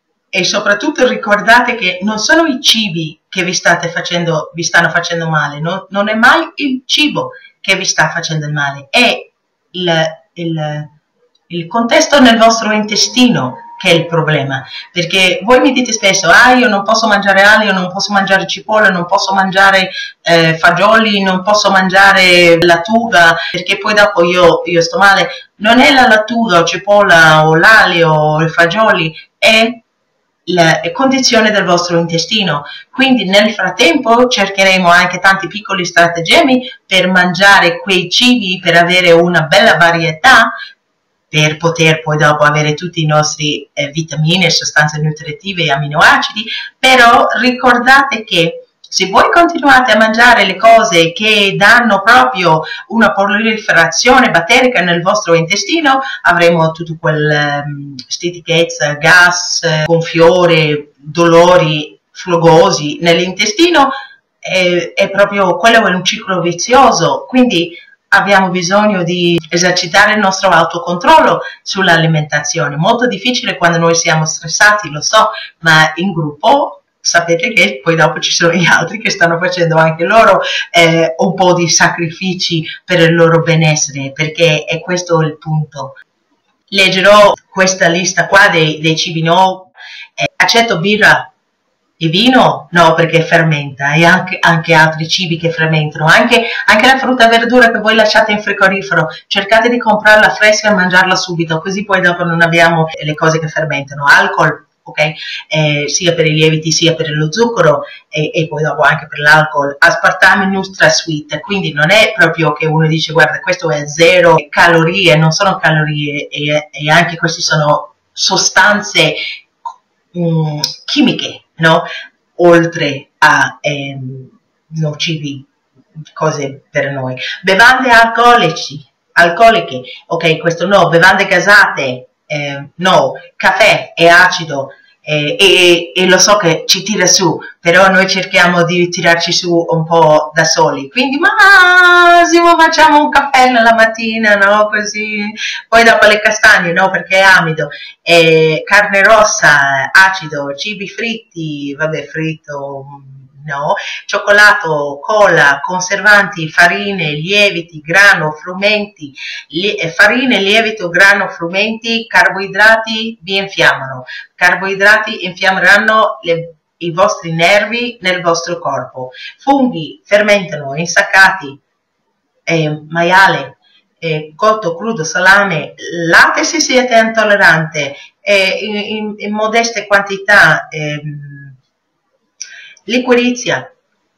E soprattutto ricordate che non sono i cibi che vi, state facendo, vi stanno facendo male, no? Non è mai il cibo che vi sta facendo male, è il, il, il contesto nel vostro intestino che è il problema. Perché voi mi dite spesso, ah, io non posso mangiare aglio, non posso mangiare cipolla, non posso mangiare eh, fagioli, non posso mangiare lattuga, perché poi dopo io, io sto male. Non è la lattuga o cipolla o l'aglio o i fagioli, è la condizione del vostro intestino. Quindi nel frattempo cercheremo anche tanti piccoli stratagemmi per mangiare quei cibi, per avere una bella varietà, per poter poi dopo avere tutti i nostri eh, vitamine, sostanze nutritive e aminoacidi. Però ricordate che se voi continuate a mangiare le cose che danno proprio una proliferazione batterica nel vostro intestino, avremo tutto quel um, stitichezza, gas, gonfiore, dolori flogosi nell'intestino. È, è proprio quello, è un ciclo vizioso. Quindi abbiamo bisogno di esercitare il nostro autocontrollo sull'alimentazione. Molto difficile quando noi siamo stressati, lo so, ma in gruppo sapete che poi dopo ci sono gli altri che stanno facendo anche loro eh, un po' di sacrifici per il loro benessere, perché è questo il punto. Leggerò questa lista qua dei, dei cibi no, eh, aceto birra, Il vino? No, perché fermenta, e anche, anche altri cibi che fermentano, anche, anche la frutta e verdura che voi lasciate in frigorifero, cercate di comprarla fresca e mangiarla subito, così poi dopo non abbiamo le cose che fermentano. Alcol, ok? Eh, sia per i lieviti sia per lo zucchero e, e poi dopo anche per l'alcol. Aspartame Nutra Sweet, quindi non è proprio che uno dice guarda questo è zero calorie, non sono calorie, e, e anche queste sono sostanze mh, chimiche, no? Oltre a ehm, nocivi, cose per noi. Bevande alcolici, alcoliche, ok, questo no. Bevande gasate, eh, no. Caffè è acido, eh, e, e lo so che ci tira su, però noi cerchiamo di tirarci su un po' da soli, quindi massimo facciamo un caffè la mattina, no? Così, poi dopo le castagne, no? Perché è amido, eh, carne rossa, acido, cibi fritti, vabbè, fritto, no? Cioccolato, cola, conservanti, farine, lieviti, grano, frumenti, li, eh, farine, lievito, grano, frumenti, carboidrati vi infiammano, carboidrati infiammeranno le, i vostri nervi nel vostro corpo, funghi fermentano, insaccati, eh, maiale, eh, cotto, crudo, salame, latte se siete intollerante, eh, in, in, in modeste quantità, eh, liquirizia,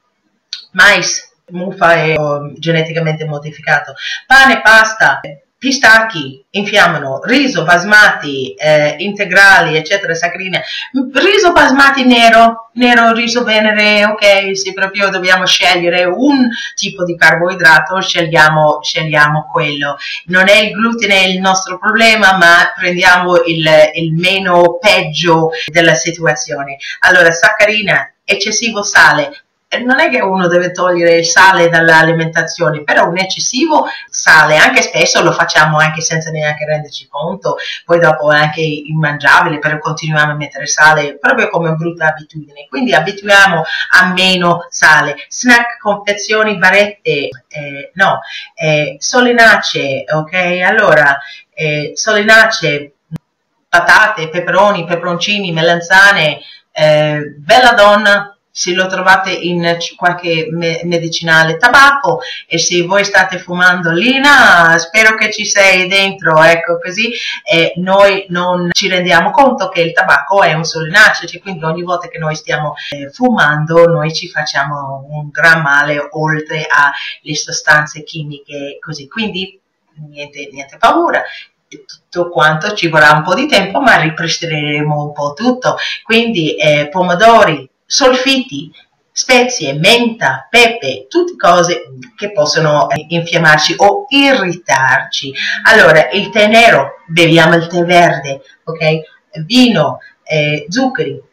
mais, muffa e oh, geneticamente modificato, pane, pasta, pistacchi infiammano, riso, basmati, eh, integrali, eccetera, saccharine, riso basmati nero, nero, riso venere, ok, se proprio dobbiamo scegliere un tipo di carboidrato, scegliamo, scegliamo quello. Non è il glutine il nostro problema, ma prendiamo il, il meno peggio della situazione. Allora, saccarina, eccessivo sale. Non è che uno deve togliere il sale dall'alimentazione, però un eccessivo sale, anche spesso lo facciamo anche senza neanche renderci conto, poi dopo è anche immangiabile, però continuiamo a mettere sale proprio come brutta abitudine, quindi abituiamo a meno sale. Snack, confezioni, barette, eh, no, eh, solenacce, ok? Allora, eh, solenacce, patate, peperoni, peperoncini, melanzane, eh, belladonna, se lo trovate in qualche me medicinale, tabacco, e se voi state fumando Lina, spero che ci sei dentro, ecco, così eh, noi non ci rendiamo conto che il tabacco è un solenaceo, quindi ogni volta che noi stiamo eh, fumando noi ci facciamo un gran male oltre alle sostanze chimiche, così, quindi niente, niente paura. Tutto quanto ci vorrà un po' di tempo, ma ripristineremo un po' tutto, quindi eh, pomodori, solfiti, spezie, menta, pepe, tutte cose che possono infiammarci o irritarci. Allora, il tè nero, beviamo il tè verde, ok? Vino, eh, zuccheri.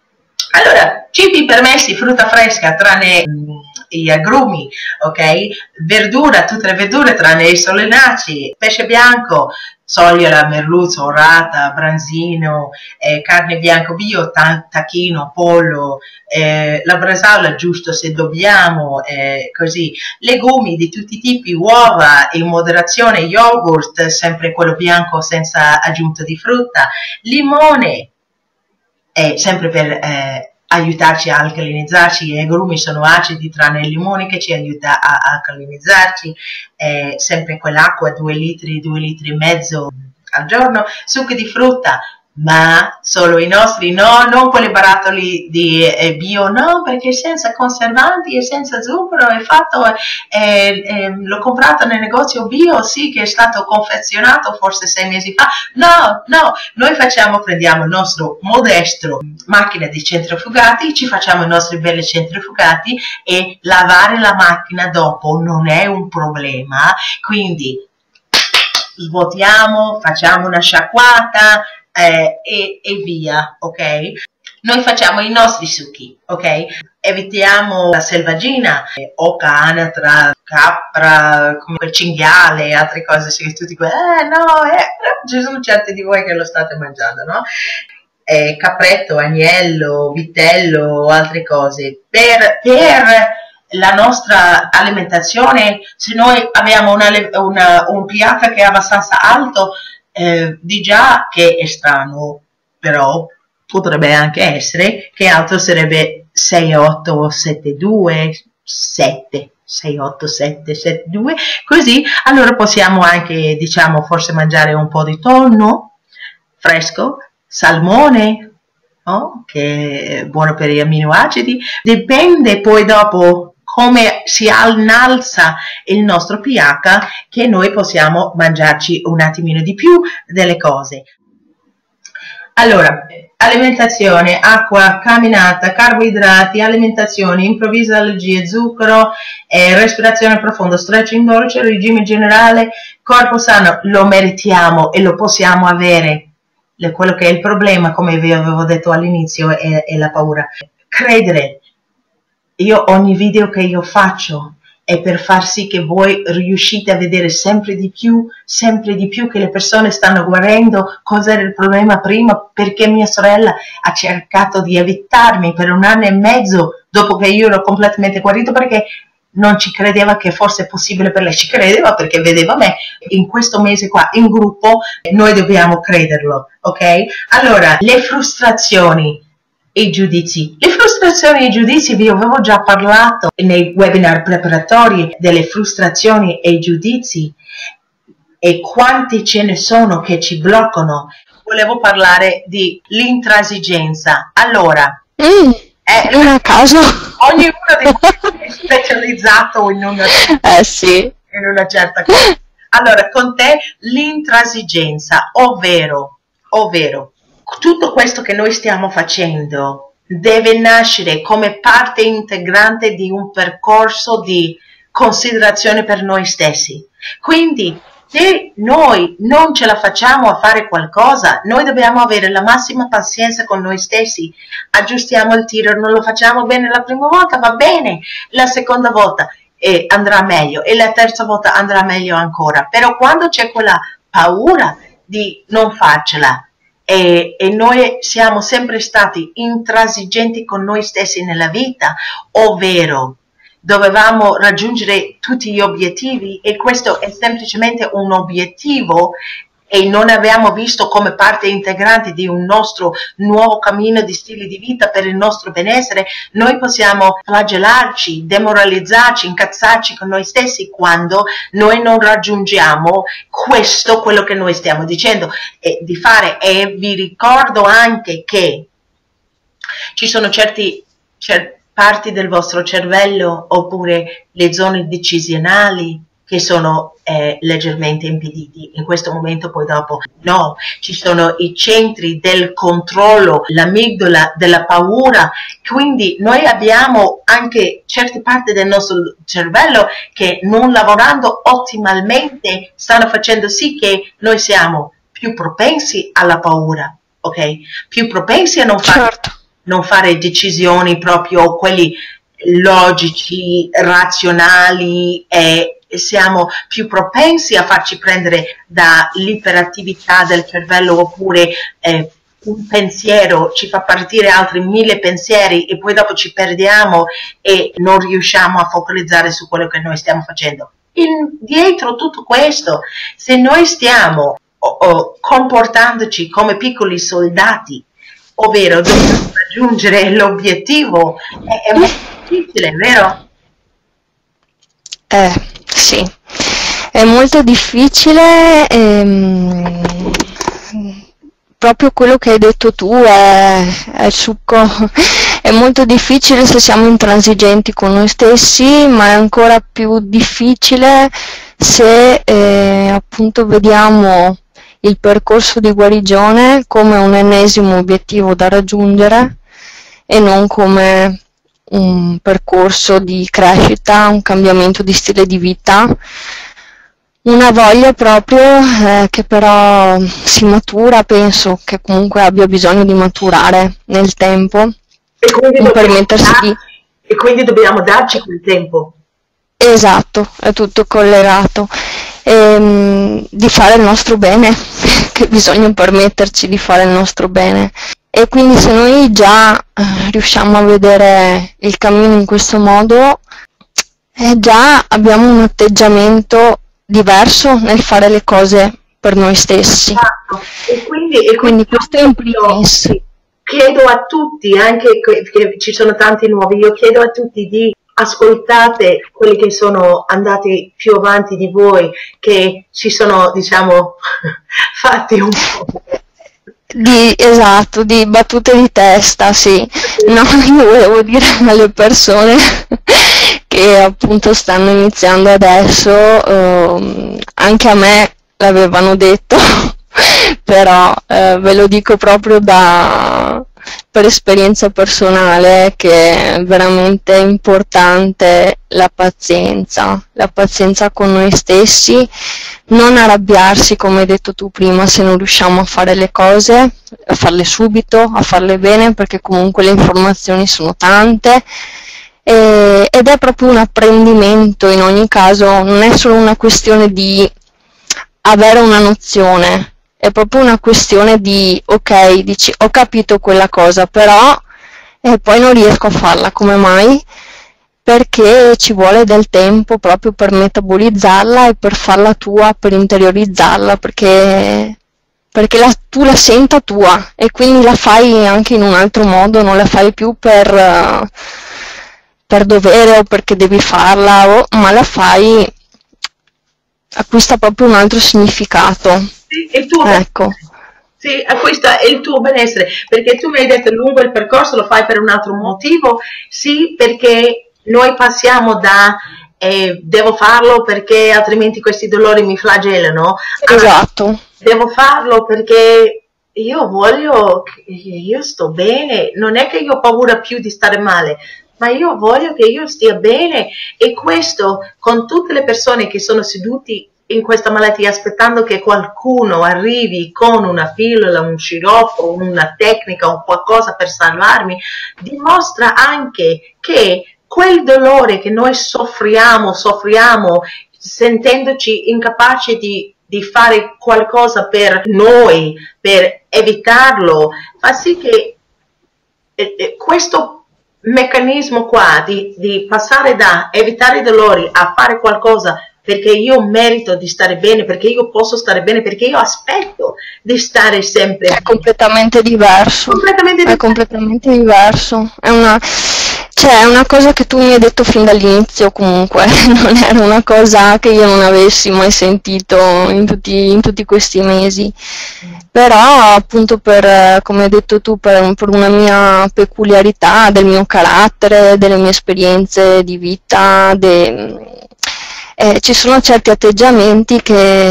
Allora, cibi permessi, frutta fresca, tranne mm, gli agrumi, ok? Verdura, tutte le verdure tranne i solenacei, pesce bianco, sogliola, merluzzo, orata, branzino, eh, carne bianco bio, tacchino, pollo, eh, la bresaola giusto se dobbiamo, eh, così, legumi di tutti i tipi, uova in moderazione, yogurt, sempre quello bianco senza aggiunta di frutta, limone, eh, sempre per eh, aiutarci a alcalinizzarci. Gli agrumi sono acidi tranne il limone che ci aiuta a alcalinizzarci, eh, sempre quell'acqua, due litri, due litri e mezzo al giorno, succhi di frutta, ma solo i nostri, no, non quelle barattoli di eh, bio, no, perché senza conservanti e senza zucchero, è fatto, eh, eh, l'ho comprato nel negozio bio, sì, che è stato confezionato forse sei mesi fa. No, no, noi facciamo, prendiamo il nostro modesto macchina di centrifugati, ci facciamo i nostri belli centrifugati e lavare la macchina dopo non è un problema, quindi svuotiamo, facciamo una sciacquata, Eh, e, e via, ok? Noi facciamo i nostri succhi, ok? Evitiamo la selvaggina, eh, oca, anatra, capra, come quel cinghiale e altre cose, che tutti quelli, eh no, eh, ci sono certi di voi che lo state mangiando, no? Eh, capretto, agnello, vitello, altre cose. Per, per la nostra alimentazione, se noi abbiamo una, una, un pH che è abbastanza alto, Eh, di già che è strano, però potrebbe anche essere che altro sarebbe sei otto sette due sette sei otto sette sette due, così allora possiamo anche, diciamo, forse mangiare un po' di tonno fresco, salmone, no? Che è buono per gli amminoacidi. Dipende poi dopo come si innalza il nostro pH che noi possiamo mangiarci un attimino di più delle cose. Allora, alimentazione, acqua, camminata, carboidrati, alimentazione, improvvisa allergie, zucchero, eh, respirazione profonda, stretching dolce, regime generale, corpo sano, lo meritiamo e lo possiamo avere. Quello che è il problema, come vi avevo detto all'inizio, è, è la paura. Credere, io ogni video che io faccio è per far sì che voi riuscite a vedere sempre di più, sempre di più che le persone stanno guarendo. Cosa era il problema prima? Perché mia sorella ha cercato di evitarmi per un anno e mezzo dopo che io ero completamente guarito, perché non ci credeva che fosse possibile per lei. Ci credeva perché vedeva me. In questo mese qua in gruppo noi dobbiamo crederlo, ok? Allora, le frustrazioni e i giudizi. Le frustrazioni e i giudizi vi avevo già parlato nei webinar preparatori delle frustrazioni e i giudizi e quanti ce ne sono che ci bloccano. Volevo parlare di l'intransigenza. Allora, Mm, eh, non a caso. ognuno di noi è specializzato in una, Eh sì. in una certa cosa. Allora, con te l'intransigenza, ovvero, ovvero tutto questo che noi stiamo facendo deve nascere come parte integrante di un percorso di considerazione per noi stessi. Quindi, se noi non ce la facciamo a fare qualcosa, noi dobbiamo avere la massima pazienza con noi stessi. Aggiustiamo il tiro, non lo facciamo bene la prima volta, va bene, la seconda volta eh, andrà meglio e la terza volta andrà meglio ancora. Però quando c'è quella paura di non farcela, E, e noi siamo sempre stati intransigenti con noi stessi nella vita, ovvero dovevamo raggiungere tutti gli obiettivi e questo è semplicemente un obiettivo e non abbiamo visto come parte integrante di un nostro nuovo cammino di stile di vita per il nostro benessere. Noi possiamo flagellarci, demoralizzarci, incazzarci con noi stessi quando noi non raggiungiamo questo, quello che noi stiamo dicendo eh, di fare. E vi ricordo anche che ci sono certi, certi parti del vostro cervello oppure le zone decisionali che sono eh, leggermente impediti in questo momento, poi dopo no, ci sono i centri del controllo, l'amigdala della paura, quindi noi abbiamo anche certe parti del nostro cervello che non lavorando ottimalmente stanno facendo sì che noi siamo più propensi alla paura, ok? Più propensi a non fare, Certo. non fare decisioni proprio quelli logici, razionali e siamo più propensi a farci prendere dall'iperattività del cervello oppure eh, un pensiero ci fa partire altri mille pensieri e poi dopo ci perdiamo e non riusciamo a focalizzare su quello che noi stiamo facendo. In, dietro tutto questo, se noi stiamo o, o, comportandoci come piccoli soldati, ovvero dobbiamo raggiungere l'obiettivo, è, è molto difficile, vero? Eh, sì, è molto difficile, ehm, proprio quello che hai detto tu è, è il succo, è molto difficile se siamo intransigenti con noi stessi, ma è ancora più difficile se eh, appunto vediamo il percorso di guarigione come un ennesimo obiettivo da raggiungere e non come un percorso di crescita, un cambiamento di stile di vita, una voglia proprio eh, che però si matura, penso che comunque abbia bisogno di maturare nel tempo, E quindi non dobbiamo, permettersi di... e quindi dobbiamo darci quel tempo. Esatto, è tutto collegato. Ehm, di fare il nostro bene, che bisogna permetterci di fare il nostro bene. E quindi se noi già eh, riusciamo a vedere il cammino in questo modo, eh, già abbiamo un atteggiamento diverso nel fare le cose per noi stessi. Esatto. E quindi, e Quindi quindi questo è in primis. sì, chiedo a tutti, anche che, che ci sono tanti nuovi, io chiedo a tutti di ascoltate quelli che sono andati più avanti di voi, che ci sono, diciamo, fatti un po'. Di, esatto, di battute di testa, sì. No, io volevo dire alle persone che appunto stanno iniziando adesso, ehm, anche a me l'avevano detto, però eh, ve lo dico proprio da, per esperienza personale, che è veramente importante la pazienza, la pazienza con noi stessi, non arrabbiarsi, come hai detto tu prima, se non riusciamo a fare le cose, a farle subito, a farle bene, perché comunque le informazioni sono tante, e, ed è proprio un apprendimento in ogni caso, non è solo una questione di avere una nozione, è proprio una questione di, ok, dici, ho capito quella cosa, però e poi non riesco a farla, come mai? Perché ci vuole del tempo proprio per metabolizzarla e per farla tua, per interiorizzarla, perché, perché la, tu la senta tua e quindi la fai anche in un altro modo, non la fai più per, uh, per dovere o perché devi farla, o, ma la fai, acquista proprio un altro significato. Sì, e tu, ecco. Sì, acquista il tuo benessere, perché tu mi hai detto lungo il percorso lo fai per un altro motivo, sì, perché noi passiamo da eh, devo farlo perché altrimenti questi dolori mi flagellano, esatto. a, devo farlo perché io voglio, io sto bene, non è che io ho paura più di stare male, ma io voglio che io stia bene, e questo con tutte le persone che sono seduti in questa malattia aspettando che qualcuno arrivi con una pillola, un sciroppo, una tecnica o qualcosa per salvarmi, dimostra anche che quel dolore che noi soffriamo, soffriamo sentendoci incapaci di, di fare qualcosa per noi, per evitarlo, fa sì che eh, eh, questo meccanismo qua di, di passare da evitare i dolori a fare qualcosa perché io merito di stare bene, perché io posso stare bene, perché io aspetto di stare sempre è completamente diverso, completamente è completamente diverso, è una, cioè, è una cosa che tu mi hai detto fin dall'inizio, comunque non era una cosa che io non avessi mai sentito in tutti, in tutti questi mesi, però appunto per, come hai detto tu, per, per una mia peculiarità del mio carattere, delle mie esperienze di vita, de, Eh, ci sono certi atteggiamenti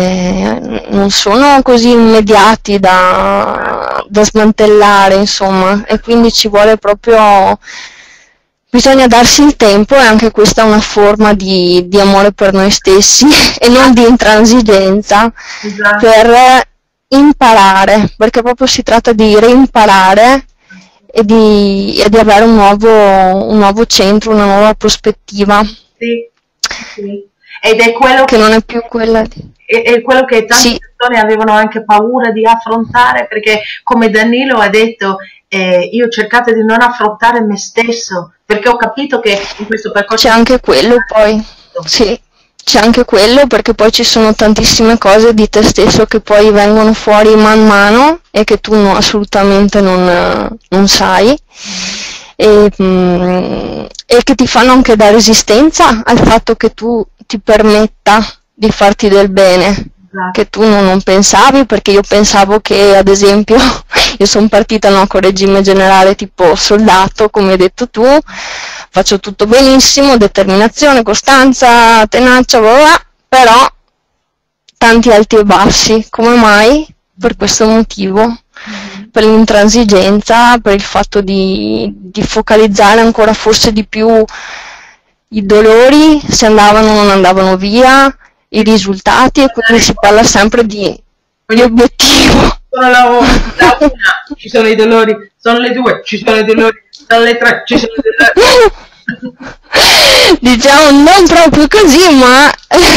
che non sono così immediati da, da smantellare, insomma, e quindi ci vuole proprio, bisogna darsi il tempo, e anche questa è una forma di, di amore per noi stessi e non di intransigenza, esatto, per imparare, perché proprio si tratta di reimparare e di, e di avere un nuovo, un nuovo centro, una nuova prospettiva. Sì, sì. Ed è quello che non è più quella di... è, è quello che tante sì. persone avevano anche paura di affrontare, perché come Danilo ha detto, eh, io ho cercato di non affrontare me stesso, perché ho capito che in questo percorso c'è anche quello poi, sì, c'è anche quello, perché poi ci sono tantissime cose di te stesso che poi vengono fuori man mano e che tu no, assolutamente non, non sai. E, mm, e che ti fanno anche da resistenza al fatto che tu ti permetta di farti del bene, esatto, che tu non, non pensavi, perché io pensavo che, ad esempio, io sono partita no, con regime generale tipo soldato, come hai detto tu, faccio tutto benissimo, determinazione, costanza, tenacia, bla bla, però tanti alti e bassi, come mai? Per questo motivo, mm-hmm, per l'intransigenza, per il fatto di, di focalizzare ancora forse di più i dolori, se andavano o non andavano via, i risultati, e quindi si parla sempre di, di obiettivo. Sono la, la una, ci sono i dolori, sono le due, ci sono i dolori, sono le tre, ci sono i dolori. Diciamo non proprio così, ma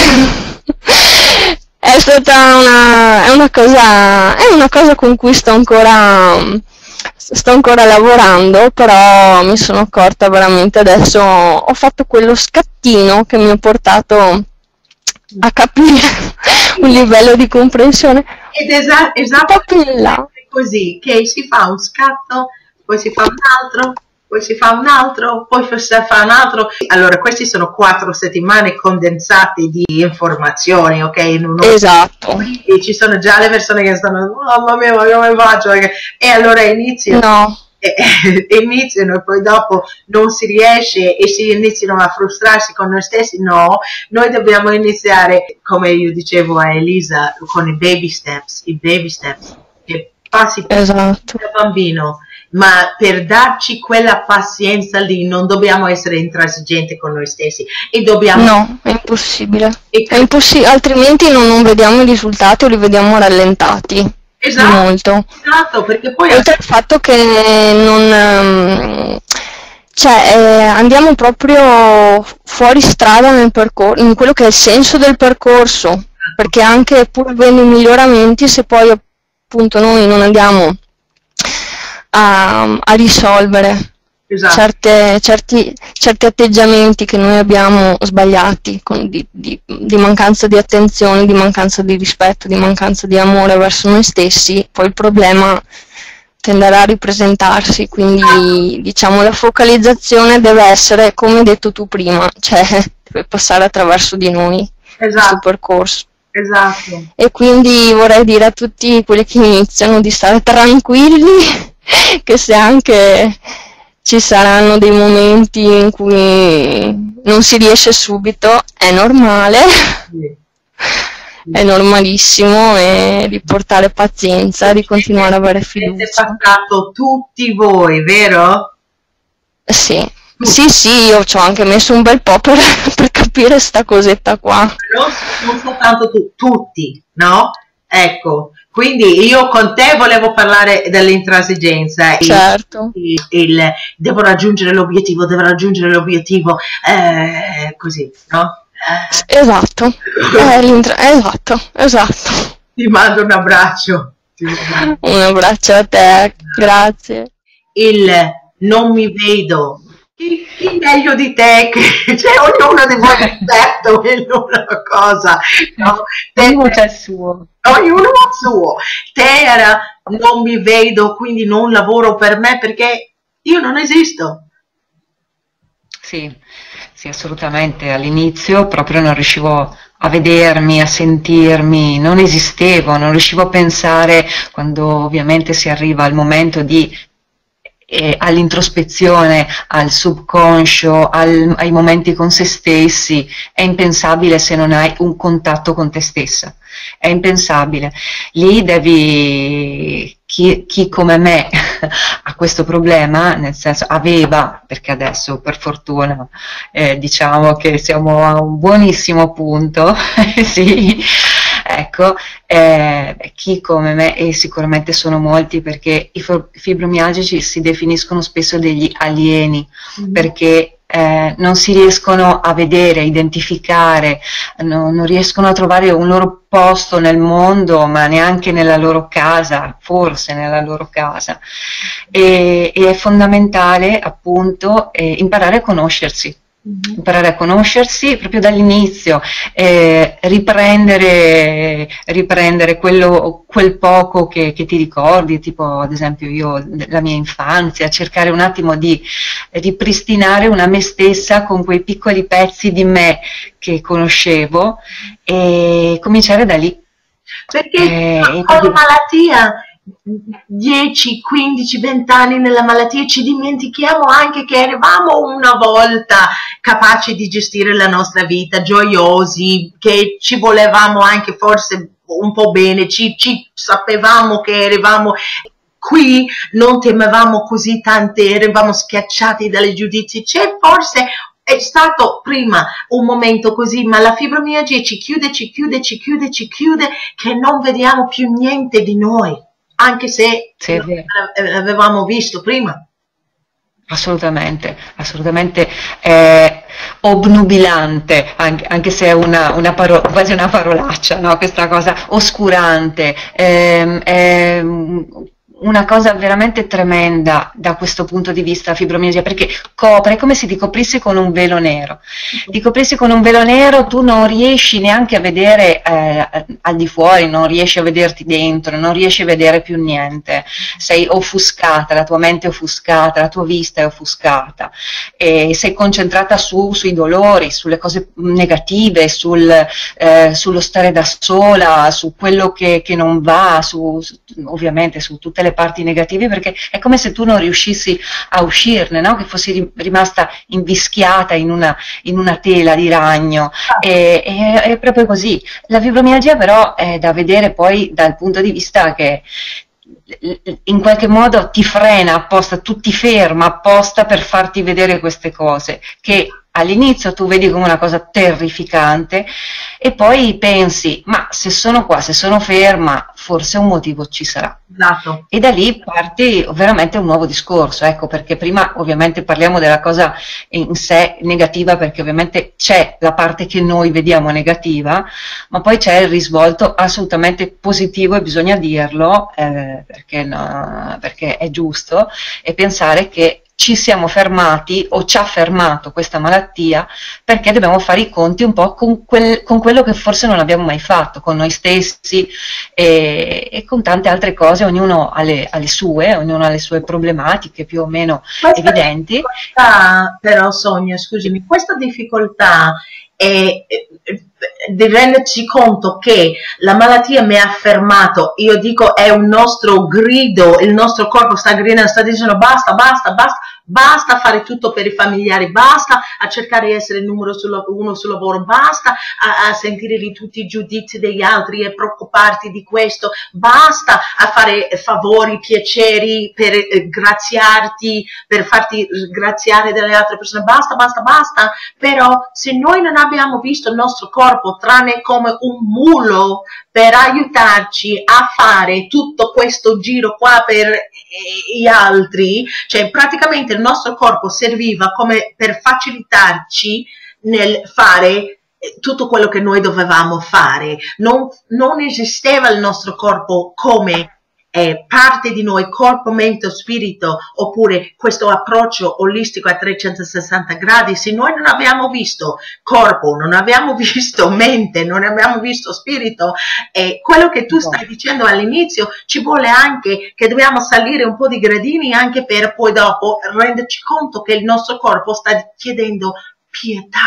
è stata una, è una cosa, è una cosa con cui sto ancora, sto ancora lavorando, però mi sono accorta veramente adesso, ho fatto quello scattino che mi ha portato a capire un livello di comprensione. Ed esa- esattamente così, che si fa un scatto poi si fa un altro, poi si fa un altro, poi si fa un altro. Allora, questi sono quattro settimane condensate di informazioni, ok? In uno. Esatto. E ci sono già le persone che stanno, mamma mia, ma come faccio? E allora inizio. No. E, e iniziano e poi dopo non si riesce e si iniziano a frustrarsi con noi stessi. No, noi dobbiamo iniziare, come io dicevo a Elisa, con i baby steps, i baby steps, che passi esatto. da bambino, ma per darci quella pazienza lì non dobbiamo essere intransigenti con noi stessi e dobbiamo... No, è impossibile, e... è impossibile, altrimenti non, non vediamo i risultati o li vediamo rallentati. Esatto, molto. Esatto, perché poi... Oltre al fatto che non... Cioè, eh, andiamo proprio fuori strada nel percorso, in quello che è il senso del percorso, perché anche pur avendo i miglioramenti, se poi appunto noi non andiamo a, a risolvere esatto. certe, certi, certi atteggiamenti che noi abbiamo sbagliati, con, di, di, di mancanza di attenzione, di mancanza di rispetto, di mancanza di amore verso noi stessi, poi il problema tenderà a ripresentarsi, quindi diciamo la focalizzazione deve essere, come hai detto tu prima, cioè deve passare attraverso di noi esatto. questo percorso. Esatto. E quindi vorrei dire a tutti quelli che iniziano di stare tranquilli, che se anche ci saranno dei momenti in cui non si riesce subito, è normale. Sì. È normalissimo, e di portare pazienza, di continuare ad avere fiducia. Avete passato tutti voi, vero? Sì, tutti. sì, sì, io ci ho anche messo un bel po' per, per capire sta cosetta qua. Non, non soltanto tu, tutti, no? Ecco, quindi io con te volevo parlare dell'intransigenza. Certo. Il, il, devo raggiungere l'obiettivo, devo raggiungere l'obiettivo, eh, così, no? Esatto, eh, esatto, esatto. Ti mando un abbraccio. Un abbraccio a te, grazie. Il non mi vedo, chi, chi meglio di te, che c'è ognuno di voi esperto in una cosa, no? Ognuno c'è il suo. Ognuno ha il suo. Te era non mi vedo, quindi non lavoro per me perché io non esisto. Sì. Sì, assolutamente, all'inizio proprio non riuscivo a vedermi, a sentirmi, non esistevo, non riuscivo a pensare, quando ovviamente si arriva al momento di, eh, all'introspezione, al subconscio, al, ai momenti con se stessi, è impensabile se non hai un contatto con te stessa, è impensabile. Lì devi, chi, chi come me ha questo problema, nel senso aveva, perché adesso per fortuna eh, diciamo che siamo a un buonissimo punto, sì, ecco, eh, chi come me, e sicuramente sono molti, perché i fibromialgici si definiscono spesso degli alieni, mm. perché eh, non si riescono a vedere, a identificare, no, non riescono a trovare un loro posto nel mondo, ma neanche nella loro casa, forse nella loro casa. E, e è fondamentale appunto eh, imparare a conoscersi. Mm-hmm. Imparare a conoscersi proprio dall'inizio, eh, riprendere, riprendere quello, quel poco che, che ti ricordi, tipo ad esempio io, la mia infanzia, cercare un attimo di ripristinare una me stessa con quei piccoli pezzi di me che conoscevo e cominciare da lì. Perché eh, con la malattia, dieci, quindici, venti anni nella malattia, ci dimentichiamo anche che eravamo una volta capaci di gestire la nostra vita, gioiosi, che ci volevamo anche forse un po' bene, ci, ci sapevamo che eravamo qui, non temevamo così tante, eravamo schiacciati dalle giudizi. C'è forse è stato prima un momento così, ma la fibromialgia ci chiude, ci chiude, ci chiude, ci chiude, che non vediamo più niente di noi, anche se sì, l'avevamo visto prima. Assolutamente, assolutamente è obnubilante, anche, anche se è una, una paro, quasi una parolaccia, no? Questa cosa oscurante, è, è una cosa veramente tremenda da questo punto di vista la fibromialgia, perché copre, è come se ti coprissi con un velo nero. Ti coprissi con un velo nero, tu non riesci neanche a vedere eh, al di fuori, non riesci a vederti dentro, non riesci a vedere più niente, sei offuscata, la tua mente è offuscata, la tua vista è offuscata, e sei concentrata su, sui dolori, sulle cose negative, sul, eh, sullo stare da sola, su quello che, che non va, su, su, ovviamente su tutte le parti negative, perché è come se tu non riuscissi a uscirne, no? Che fossi rimasta invischiata in una, in una tela di ragno, e, e, è proprio così. La fibromialgia però è da vedere poi dal punto di vista che in qualche modo ti frena apposta, tu ti ferma apposta per farti vedere queste cose, che all'inizio tu vedi come una cosa terrificante e poi pensi, ma se sono qua, se sono ferma, forse un motivo ci sarà. Esatto. E da lì parti veramente un nuovo discorso, ecco, perché prima ovviamente parliamo della cosa in sé negativa, perché ovviamente c'è la parte che noi vediamo negativa, ma poi c'è il risvolto assolutamente positivo, e bisogna dirlo, eh, perché, no, perché è giusto, e pensare che ci siamo fermati, o ci ha fermato questa malattia, perché dobbiamo fare i conti un po' con, quel, con quello che forse non abbiamo mai fatto, con noi stessi e, e con tante altre cose. Ognuno ha le, ha le sue, ognuno ha le sue problematiche più o meno questa evidenti. Difficoltà, però Sonia, scusami, questa difficoltà è di renderci conto che la malattia mi ha fermato, io dico è un nostro grido, il nostro corpo sta gridando, sta dicendo basta, basta, basta, basta fare tutto per i familiari, basta a cercare di essere il numero uno sul lavoro, basta a, a sentire di tutti i giudizi degli altri e preoccuparti di questo, basta a fare favori, piaceri per eh, graziarti, per farti graziare delle altre persone, basta, basta, basta. Però se noi non abbiamo visto il nostro corpo tranne come un mulo per aiutarci a fare tutto questo giro qua per gli altri, cioè praticamente il nostro corpo serviva come per facilitarci nel fare tutto quello che noi dovevamo fare, non, non esisteva il nostro corpo come eh, parte di noi, corpo, mente, spirito, oppure questo approccio olistico a trecentosessanta gradi. Se noi non abbiamo visto corpo, non abbiamo visto mente, non abbiamo visto spirito, e quello che tu stai dicendo all'inizio, ci vuole anche che dobbiamo salire un po' di gradini anche per poi dopo renderci conto che il nostro corpo sta chiedendo pietà.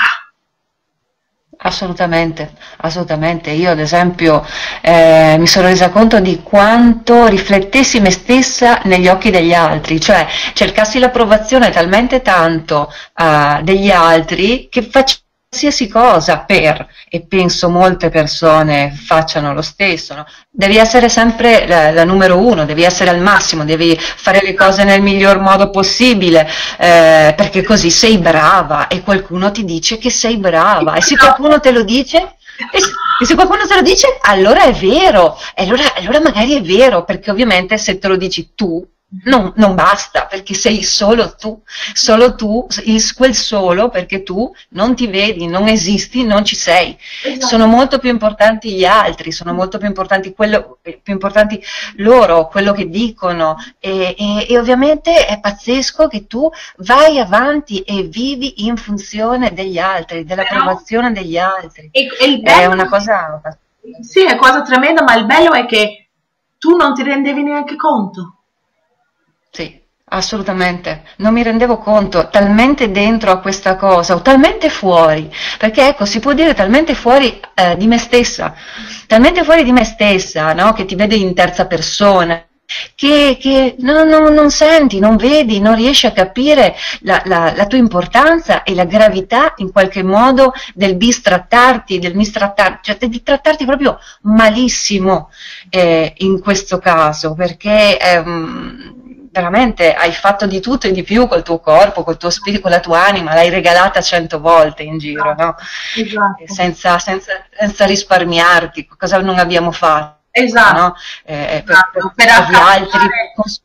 Assolutamente, assolutamente. Io ad esempio eh, mi sono resa conto di quanto riflettessi me stessa negli occhi degli altri, cioè cercassi l'approvazione talmente tanto uh, degli altri che faccio qualsiasi cosa per, e penso molte persone facciano lo stesso, no? Devi essere sempre la, la numero uno, devi essere al massimo, devi fare le cose nel miglior modo possibile, eh, perché così sei brava e qualcuno ti dice che sei brava, e se qualcuno te lo dice, e se, e se qualcuno te lo dice, allora è vero, e allora, allora magari è vero, perché ovviamente se te lo dici tu, Non, non basta, perché sei solo tu, solo tu, il, quel solo, perché tu non ti vedi, non esisti, non ci sei. Esatto. Sono molto più importanti gli altri, sono molto più importanti, quello, più importanti loro, quello che dicono, e, e, e ovviamente è pazzesco che tu vai avanti e vivi in funzione degli altri, dell'approvazione degli altri. E, e il bello, è una cosa... Sì, è cosa tremenda, ma il bello è che tu non ti rendevi neanche conto. Sì, assolutamente, non mi rendevo conto, talmente dentro a questa cosa, o talmente fuori, perché ecco, si può dire talmente fuori eh, di me stessa, talmente fuori di me stessa, no? Che ti vedi in terza persona, che, che non, non, non senti, non vedi, non riesci a capire la, la, la tua importanza e la gravità in qualche modo del bistrattarti, del mistrattarti, cioè di trattarti proprio malissimo eh, in questo caso, perché... Ehm, veramente hai fatto di tutto e di più col tuo corpo, col tuo spirito, con la tua anima, l'hai regalata cento volte in giro, no? Esatto. Senza, senza, senza risparmiarti, cosa non abbiamo fatto? Esatto. No? Eh, esatto. Per, per, per gli altri.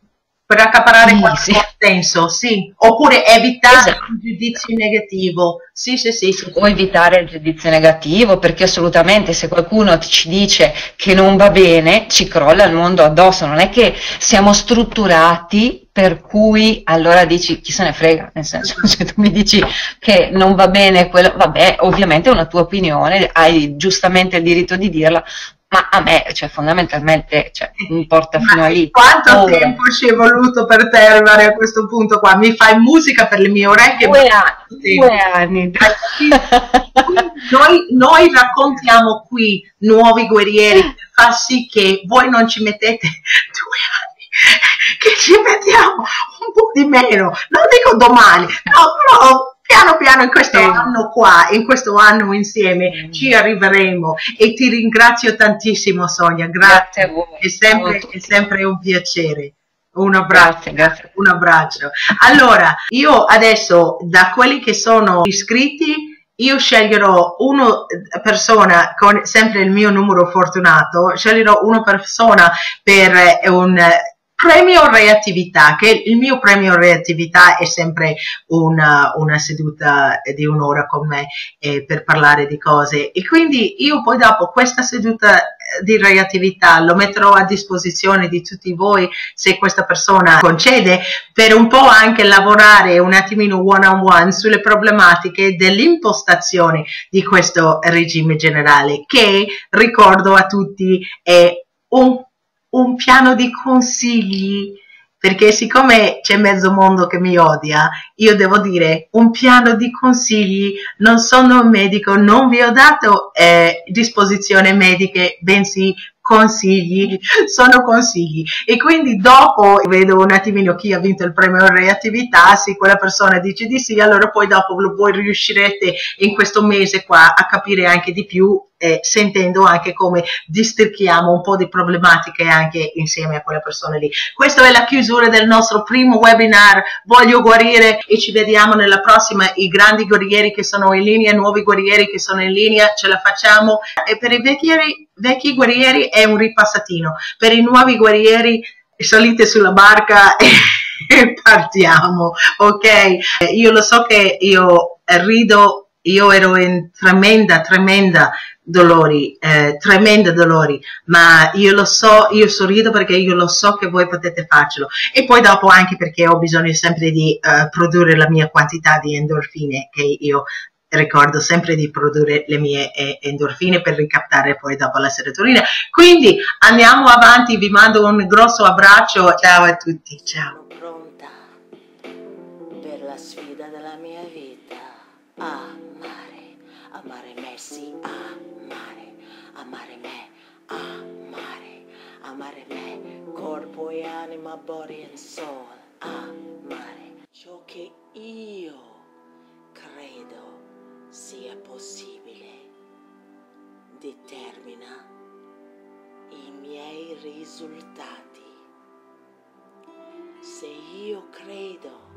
per accaparrare Sì, qualche sì. consenso, sì, oppure evitare Esatto. un giudizio negativo, sì, sì, sì, sì. O evitare il giudizio negativo, perché assolutamente se qualcuno ci dice che non va bene, ci crolla il mondo addosso, non è che siamo strutturati per cui allora dici chi se ne frega, nel senso se tu mi dici che non va bene quello, vabbè, ovviamente è una tua opinione, hai giustamente il diritto di dirla, ma a me, cioè fondamentalmente, cioè, mi porta Ma fino a lì. quanto Ora, tempo ci è voluto per te arrivare a questo punto qua? Mi fai musica per le mie orecchie, ma due, a- quanto due tempo? anni. Hai capito? Quindi noi, noi raccontiamo qui nuovi guerrieri per far sì che voi non ci mettete due anni, che ci mettiamo un po' di meno, non dico domani, no, però piano piano in questo Sì. anno qua, in questo anno insieme ci arriveremo e ti ringrazio tantissimo Sonia, Grazie a grazie, voi. è Ciao a sempre, è tutti. sempre un piacere. Un abbraccio, Grazie, grazie. un abbraccio. Allora, io adesso da quelli che sono iscritti, io sceglierò una persona con sempre il mio numero fortunato, sceglierò una persona per un premio reattività, che il mio premio reattività è sempre una, una seduta di un'ora con me eh, per parlare di cose, e quindi io poi dopo questa seduta di reattività lo metterò a disposizione di tutti voi se questa persona concede, per un po' anche lavorare un attimino one on one sulle problematiche dell'impostazione di questo regime generale, che ricordo a tutti è un, un piano di consigli, perché siccome c'è mezzo mondo che mi odia, io devo dire un piano di consigli, non sono un medico, non vi ho dato eh, disposizioni mediche, bensì consigli, sono consigli, e quindi dopo vedo un attimino chi ha vinto il premio reattività, se quella persona dice di sì, allora poi dopo voi riuscirete in questo mese qua a capire anche di più, eh, sentendo anche come districhiamo un po' di problematiche anche insieme a quelle persone lì. Questa è la chiusura del nostro primo webinar Voglio guarire, e ci vediamo nella prossima. I grandi guerrieri che sono in linea, nuovi guerrieri che sono in linea, ce la facciamo, e per i vecchi, vecchi guerrieri è un ripassatino, per i nuovi guerrieri salite sulla barca e partiamo, ok? Io lo so che io rido, io ero in tremenda, tremenda dolori, eh, tremenda dolori, ma io lo so, io sorrido perché io lo so che voi potete farcelo, e poi dopo anche perché ho bisogno sempre di uh, produrre la mia quantità di endorfine, che io ricordo sempre di produrre le mie eh, endorfine per ricaptare poi dopo la serotonina. Quindi andiamo avanti, vi mando un grosso abbraccio, ciao a tutti, ciao. Sono pronta per la sfida della mia vita. Amare, amare me, sì, amare, amare me, amare, amare me, corpo e anima, body and soul, amare ciò che io credo sia possibile, determina i miei risultati. Se io credo